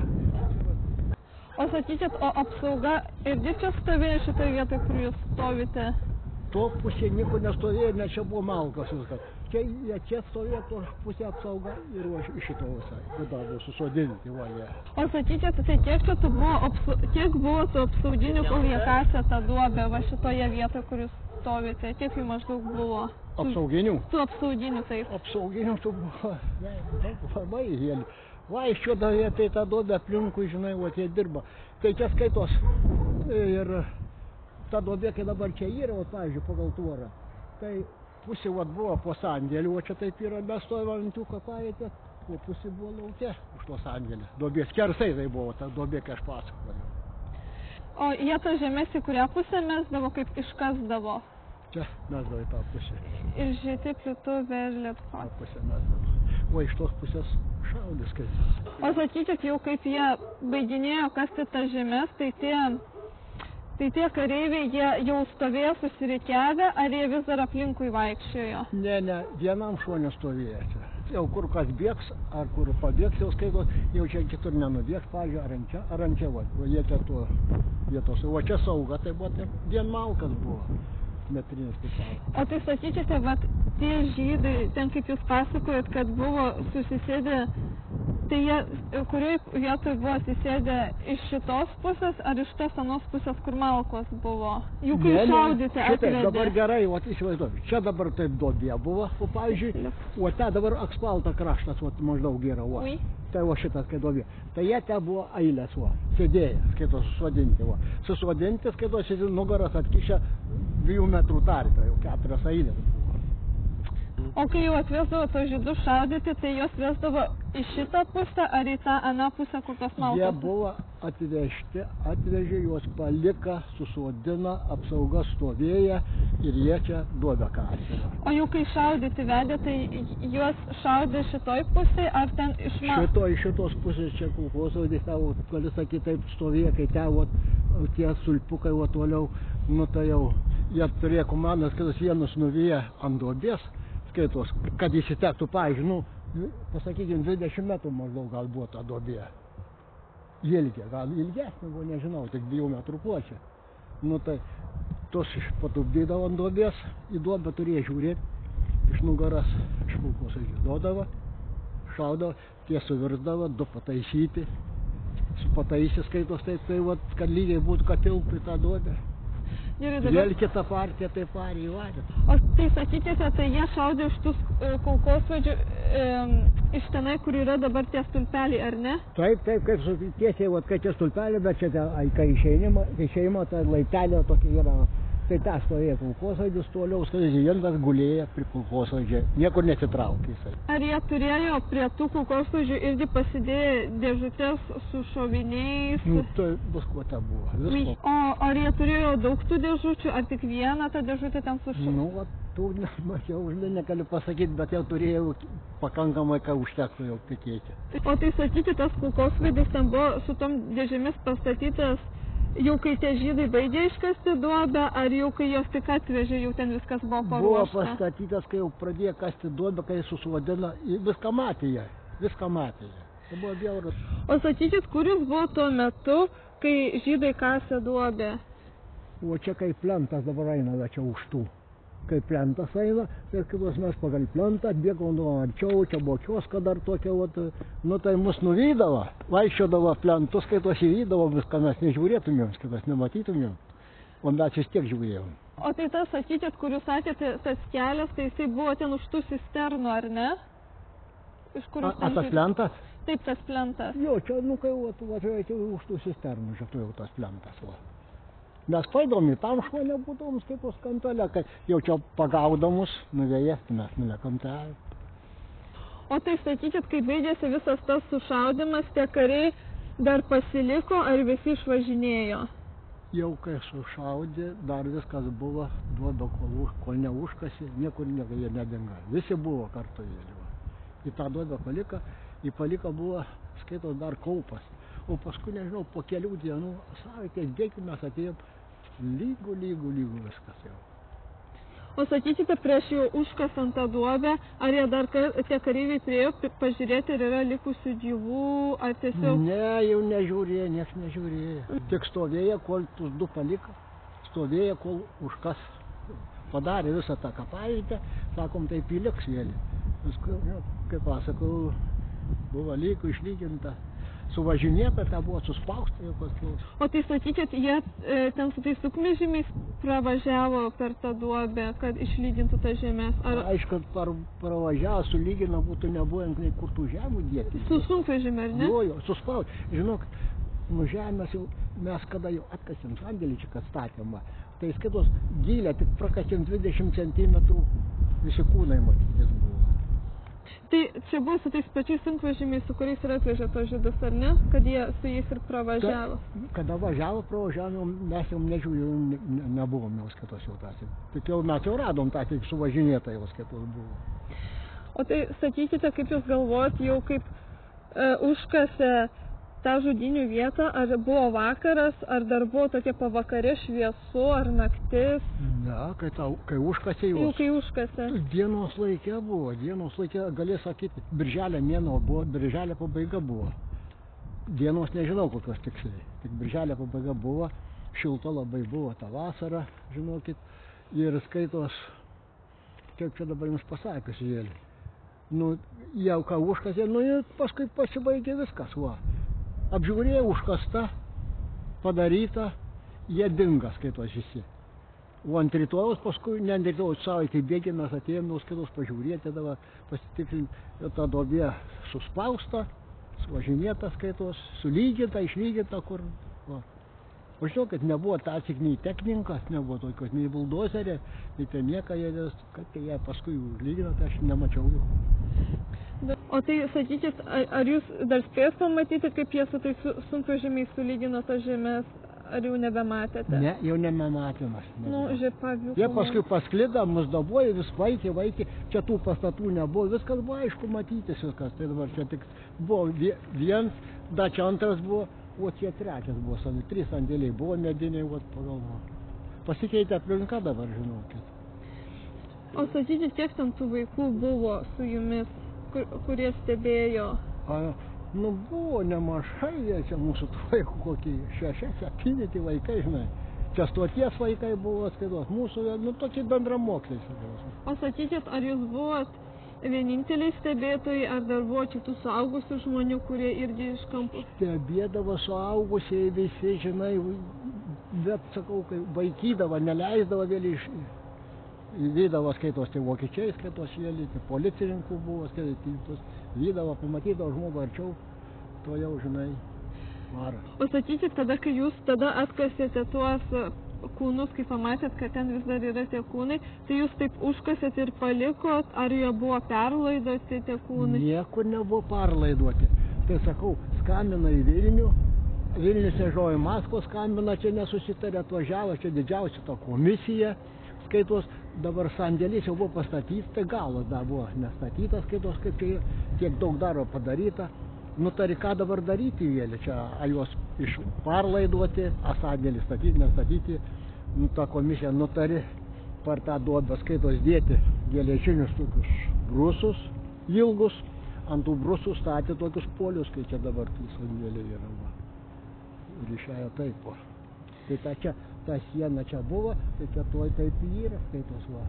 O sakykit, o apsauga irgi čia stovėjo šitoje vietoje, kur jūs stovite? To pusė nieko nestovėjo, nes čia buvo malkas viskas. Čia, jie čia stovėjo to pusė apsauga ir va iš šito visai. Tada buvo susodinti, va jie. O sakykit, tai kiek čia tų buvo, apsu, kiek buvo tų apsauginių, kol jie kasė tą duobę, va šitoje vietoje, kur jūs stovite? Kiek jų maždaug buvo? Tų- Apsauginių? Tų apsauginių, taip. Apsauginių tu buvo, ne, labai jėlį. Va, iš čia davė, tai tą duobę aplinkui, žinai, va, jie dirba. Tai čia skaitos ir ta duobė, kai dabar čia yra, va, pavyzdžiui, pagal tvorą, tai pusė va, buvo po sandėliu, o čia taip yra, mes stovėm ant jų kapavietę, o pusė buvo lauke už to sandėlį. Duobės kersai tai buvo, ta duobė, kai aš pasakojau. O jie tą žemės į kurią pusę mesdavo, kaip iškasdavo? Čia mesdavo į tą pusę, Ir žyti pliutų verlėt. tą pusę mesdavo. O iš tos pusės šaudė skaitos. O sakykit, jau kaip jie baiginėjo kasti tą žemės, tai tie, tai tie kareiviai, jie jau stovėjo susirikiavę, ar jie vis dar aplinkui vaikščiojo? Ne, ne, vienam šuo nestovėjo čia. Jau kur kas bėgs, ar kur pabėgs, jau skaitos, jau čia kitur nenubėgs, pavyzdžiui, ar ant čia, ar ant čia, va, o jie čia tuo vietos. O čia sauga, tai buvo, tai vien malkas buvo, metrinis pisalas. O tai sakykite, vat, tie žydai, ten kaip jūs pasakojat, kad buvo susisėdę, tai jie, kurioj vietoj buvo susisėdę iš šitos pusės, ar iš tos anos pusės, kur malkos buvo? Jų kai šaudyti šitaip, dabar atvedė. gerai, o įsivaizduoju, čia dabar taip duobė buvo, o pavyzdžiui, o ten dabar asfalto kraštas, o maždaug yra, o. Ui. Tai o šitas, kai duobė. Tai jie ten buvo eilės, o, sėdėjęs, skaitos, susodinti, o. Susodinti, skaitos, sėdė nugaras atkišę dviejų metrų tarpę, jau keturias eilės buvo. O kai jau atvesdavo tos žydus šaudyti, tai juos vesdavo į šitą pusę ar į tą aną pusę, kur tos malkos? Jie buvo atvežti, atvežė juos palika, susodina, apsauga stovėja ir jie čia duobę kasė. O jau kai šaudyti vedė, tai juos šaudė šitoj pusėje ar ten iš ma... Šito, iš šitos pusės čia kulkosvaidis, tavo, gali sakyti, taip stovėjo, kai tavo tie sulpukai o toliau, nu tai jau jie turėjo komandas, kad vienus nuvyja ant duobės, skaitos, kad įsitektų, pavyzdžiui, nu, pasakykime, dvidešimt metrų maždaug gal buvo ta duobė. Ilgė, gal ilgesnė buvo, nežinau, tik dviejų metrų pločia. Nu tai tos patupdydavo ant duobės, į duobę turėjo žiūrėti, iš nugaras špulkos žydodavo, šaudavo, tie suvirsdavo, du pataisyti, su pataisys skaitos taip, tai vat, kad lygiai būtų, kad tilptų į tą duobę. Vėl kita partija taip parė įvarė. O tai sakykite, tai jie šaudė iš tų kulkosvaidžių e, iš tenai, kur yra dabar tie stulpeliai, ar ne? Taip, taip, kaip su tiesiai, vat, kai čia stulpeliai, bet čia, kai išėjimo, išėjimo ta laiptelė tokia yra, tai ta stovėjo kulkosvaidis toliau, skaitai, vienas gulėjo prie kulkosvaidžio, niekur nesitraukė jisai. Ar jie turėjo prie tų kulkosvaidžių irgi pasidėję dėžutės su šoviniais? Nu, tai visko ta buvo, visko. O ar jie turėjo daug tų dėžučių, ar tik vieną tą dėžutę ten su šoviniais? Nu, va, tų nemačiau, negaliu pasakyti, bet jau turėjau pakankamai, ką užtektų jau tikėti. O tai sakyti, tas kulkosvaidis ten buvo su tom dėžėmis pastatytas jau kai tie žydai baigė iškasti duobę, ar jau kai jos tik atvežė, jau ten viskas buvo paruošta? Buvo pastatytas, kai jau pradėjo kasti duobę, kai susvadina, viską matė jie, viską matė jie. Tai buvo bjaurus. O sakykit, kur jūs buvo tuo metu, kai žydai kasė duobę? O čia kai plentas dabar eina, va čia už tų. Kai plentas eina, ir kitos mes pagal plentą bėgom nuo arčiau, čia buvo kioska dar tokia, vat, nu tai mus nuvydavo, vaikščiodavo plentus, kai tos įvydavo, viską mes nežiūrėtumėm, kitas nematytumėm, o mes vis tiek žiūrėjom. O tai tas, sakykit, kur jūs sakėte, tas kelias, tai jisai buvo ten už tų cisternų, ar ne? Iš kur jūs... A, a tas plentas? Taip, tas plentas. Jo, čia, nu kai važiuojate už tų cisternų, čia jau tas plentas, va. Mes paidom į tamšką, nebūtum skaitos kantelę, kai jau čia pagaudamus, nuvėję, mes nulekam ten. O tai sakykit, kai baigėsi visas tas sušaudimas, tie kariai dar pasiliko, ar visi išvažinėjo? Jau kai sušaudė, dar viskas buvo duobė, kol, kol neužkasi, niekur jie nedinga. Visi buvo kartu vėliava. Į tą duobę palika, į palika buvo, skaitos, dar kaupas. O paskui, nežinau, po kelių dienų, savaitės dėkį mes atėjom, lygų, lygų, lygų viskas jau. O sakykite, prieš jau užkasant tą duobę, ar jie dar tie kareiviai turėjo pažiūrėti, ar yra likusių gyvų, ar tiesiog... Ne, jau nežiūrėjo, nieks nežiūrėjo. Tik stovėjo, kol tus du palika, stovėjo, kol užkas padarė visą tą kapaitę, sakom, taip įliks vėlį. Viską, nu, kaip pasakau, buvo lygu išlyginta. Suvažinėta, ta buvo suspausta jau paskiaus. O tai sakykit, jie e, ten su tais sunkvežimiais pravažiavo per tą duobę, kad išlygintų tą žemės? Ar... Aišku, par, pravažiavo, sulygino, būtų nebuvo nei kur tų žemų dėti. Su sunkvežimi, ar ne? Jo, jo, suspaut. Žinok, nu žemės jau, mes kada jau atkasėm sandėlį čia, kad statėm, tai skaitos gylę, tik prakasėm dvidešimt centimetrų, visi kūnai matytis buvo. Tai čia buvo su tais pačiais sunkvežimiais, su kuriais ir atvežė tos žydus, ar ne? Kad jie su jais ir pravažiavo? Ta, kada važiavo, pravažiavo, mes jau nežiūrėjom, ne, nebuvom jau skaitos jau tas. Tik jau mes jau radom tą, tik suvažinėta jau skaitos buvo. O tai sakykite, kaip jūs galvojat, jau kaip e, užkasė tą žudynių vietą, ar buvo vakaras, ar dar buvo tokia pavakarė šviesu, ar naktis? Ne, kai, ta, kai užkasė juos. Jau kai užkasė. Dienos laikė buvo, dienos laikė, galės sakyti, birželio mėnuo buvo, birželio pabaiga buvo. Dienos nežinau kokios tiksliai, tik birželio pabaiga buvo, šilta labai buvo tą vasarą, žinokit, ir skaitos, kaip čia dabar jums pasakius, vėlį. Nu, jau ką užkasė, nu ir paskui pasibaigė viskas, va. Apžiūrėjo užkasta, padaryta, jie dinga, skaitos visi. O ant rytojaus paskui, ne ant rytojaus savaitį bėgė, mes atėjom nuo skaitos pažiūrėti, dabar pasitikrinti, ta duobė suspausta, suvažinėta skaitos, sulyginta, išlyginta, kur... Va. O žinau, kad nebuvo tasik nei techninkas, nebuvo tokios, nei buldozerė, nei ten nieka, jie, kad jie paskui užlygino, tai aš nemačiau jų. O tai sakykit, ar, ar jūs dar spės pamatyti, kaip jie su tais su- sunkvežimiais sulygino tas žemės, ar jau nebematėte? Ne, jau nebematėmas. Nu, žiūrėk, pavyzdžiui. Jie paskui pasklido, mus dabojo, vis vaikė, vaikė, čia tų pastatų nebuvo, viskas buvo aišku matytis viskas, tai dabar čia tik buvo vie- viens, da čia antras buvo, o čia trečias buvo, sandi, trys sandėliai buvo mediniai, o pagalvo. Pasikeitė aplinka dabar, žinokit. O sakykit, kiek ten tų vaikų buvo su jumis, kur, kurie stebėjo? A, nu buvo nemažai, jie čia mūsų tų vaikų kokie šeši, septyni tie vaikai, žinai. Čia stoties vaikai buvo, skaitos, mūsų, nu tokie bendramoksliai. Sakau. O sakykit, ar jūs buvot vieninteliai stebėtojai, ar dar buvo kitų suaugusių žmonių, kurie irgi iš kampų? Stebėdavo suaugusiai visi, žinai, bet, sakau, kai vaikydavo, neleisdavo vėl iš... Vydavo, skaitos, tai vokiečiai, skaitos, vėlį, tai policininkų buvo, skaitos, vydavo, pamatydavo žmogų arčiau, to jau, žinai, varo. O sakykit, tada, kai jūs tada atkasėte tuos kūnus, kai pamatėt, kad ten vis dar yra tie kūnai, tai jūs taip užkasėt ir palikot, ar jie buvo perlaidoti tie kūnai? Niekur nebuvo perlaiduoti. Tai sakau, skambina į Vilnių, Vilnius nežojo Maskvos, skambina, čia nesusitarė, atvažiavo, čia didžiausia ta komisija, skaitos, dabar sandėlis jau buvo pastatytas, tai galas dar buvo nestatytas, skaitos, kaip čia tiek daug daro padaryta. Nutari, ką dabar daryti vėlė, čia a juos iš perlaiduoti, a sandėlį statyti, nestatyti. Nu, ta komisija nutari per tą duobę, skaitos, dėti geležinius tokius brusus ilgus, ant tų brusų statė tokius polius, kai čia dabar tų sandėlį yra. Va. Ir išėjo taip. Va. Tai ta čia, ta siena čia buvo, tai čia tuoj taip yra, skaitos, va.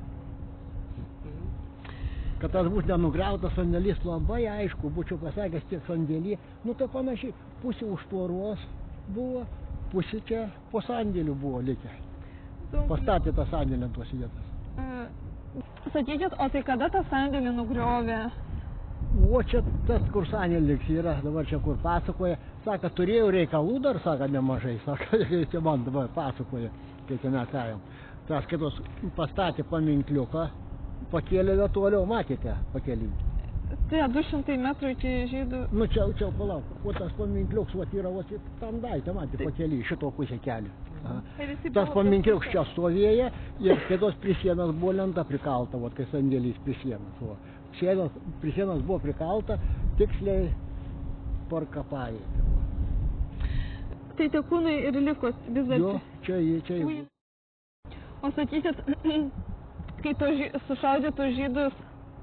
Kad tas būtų nenugriautas sandėlys, labai aišku, būčiau pasakęs tiek sandėlį, nu tai panašiai, pusė už tvoros buvo, pusė čia po sandėlių buvo likę. Pastatė tą sandėlį ant tos vietos. Uh, sakykit, o tai kada tą sandėlį nugriovė? O čia tas, kur sandėlis yra, dabar čia kur pasakoja, sako, turėjau reikalų dar, sako, nemažai, sako, čia man dabar pasakoja, kai čia mes ėjom. Tas kitos pastatė paminkliuką, pakėlė jo toliau, matėte, pakėlį. Tai du šimtai metrų iki žydų. Nu čia, čia palauk, o tas paminkliuks, o yra, o tam daitė, matė, pakėlį, šito pusę kelių. Tas paminkliuks čia stovėjo ir kitos prie sienos buvo lenta prikalta, vat, kai sandėlys prie sienos. O. Sienos, prie sienos buvo prikalta, tiksliai per kapavį. Tai tie kūnai ir liko vis dar. Jo, čia jį, čia jį. O sakykit, kai to ži sušaudytų žydus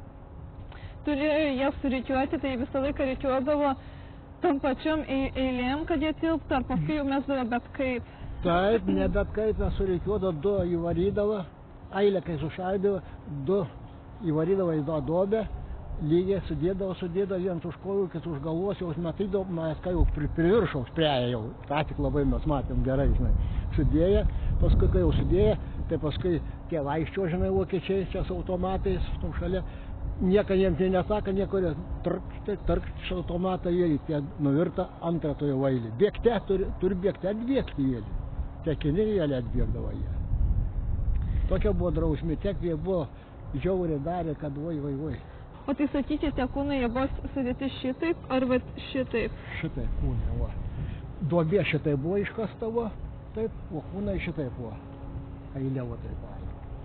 turėjo jie surikiuoti, tai visą laiką rikiuodavo tam pačiam eilėm, kad jie tilptų, ar paskui jau mesdavo bet kaip? Taip, ne bet kaip, mes surikiuodavo, du įvarydavo, eilę kai sušaudavo, du įvarydavo į tą duobę, lygiai sudėdavo, sudėdavo, vienas už kojų, kitas už galvos, jau matydavo, mes kai jau pri viršaus prieė jau, tą tik labai mes matėm gerai, žinai, sudėję, paskui kai jau sudėję, tai paskui tie vaikščio, žinai, vokiečiai, čia su automatais, tam šalia, nieka jiems tai nesako, nieko, tark, tark, iš automatą jėlį, tie nuvirta antrą toje vailį. Bėgte, turi, turi bėgte, atbėgti jėlį. Tekini jėlį atbėgdavo jie. Tokia buvo drausmė, tiek jie buvo žiauriai darė, kad vai, vai, vai. O tai sakykite, tie kūnai jie buvo sudėti šitaip, ar vat šitaip? Šitaip kūnai, va. Duobė šitaip buvo iškastavo, taip, o kūnai šitaip buvo. Eilė, va, taip, va.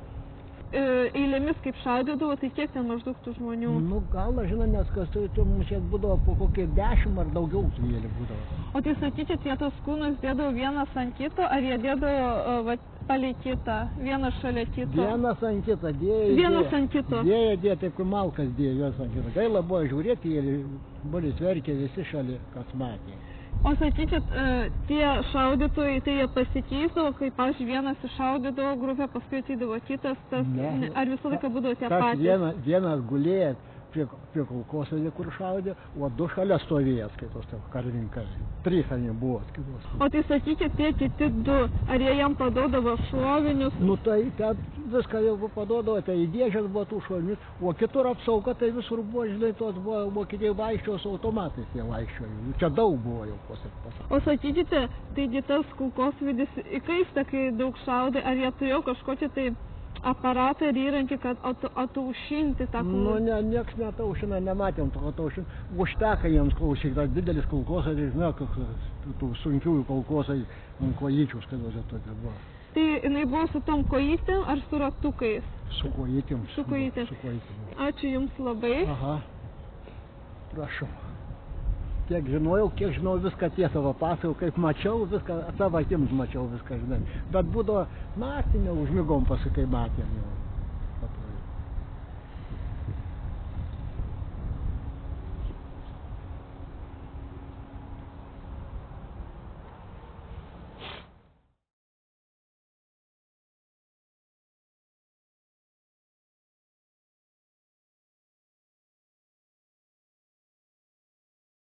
Eilėmis kaip šaudydavo, tai kiek ten maždaug tų žmonių? Nu, gal, žinai, nes kas tai mums čia būdavo po kokie dešimt ar daugiau tų eilė būdavo. O tai sakykite, jie tos kūnus dėdavo vienas ant kito, ar jie dėdavo va, palei kitą, vienas šalia kito? Vienas ant kitą, dėjo, vienas dėjo. ant kito? Dėjo, dėjo, taip kaip malkas dėjo, vienas ant kito. Gaila buvo žiūrėti, jie buvo verkė visi šalia, kas matė. O sakykit, tie šaudytojai, tai jie pasikeisdavo, kai, pavyzdžiui, vienas iššaudydavo grupę, paskui ateidavo kitas, tas, ne. Ar visą laiką būdavo tie tas patys? Vienas, vienas gulėjo prie, prie kulkosvaidį, kur šaudė, o du šalia stovėjo, skaitos, taip, karininkai. Trys anie buvo, skaitos. O tai sakykit, tie kiti du, ar jie jam padodavo šovinius? Nu tai ten viską jau padodavo, tai į dėžės buvo tų šovinius, o kitur apsauga, tai visur buvo, žinai, tos buvo, vokiečiai vaikščiojo su automatais, jie vaikščiojo. Čia daug buvo jau pasakyti. O sakykite, taigi tas kulkosvaidis įkaista, kai daug šaudė, ar jie turėjo kažkokią tai aparatą ir įrankį, kad atu, ataušinti tą Nu, kulkosvaidį? ne, nieks netaušina, nematėm to ataušinti. Užteka jiems klausyk, tas didelis kulkosvaidis, žinau, koks tų sunkiųjų kulkosvaidžių, ant kojyčių, skaiduose tokia buvo. Tai jinai buvo su tom kojytėm ar su ratukais? Su kojytėm. Su kojytėm. Su kojytėm. Ačiū Jums labai. Aha. Prašau. Kiek žinojau, kiek žinau viską tiesą papasakau, kaip mačiau, viską, savo akims mačiau viską, žinai. Bet būdavo naktį neužmigom paskui, kai matėm jau.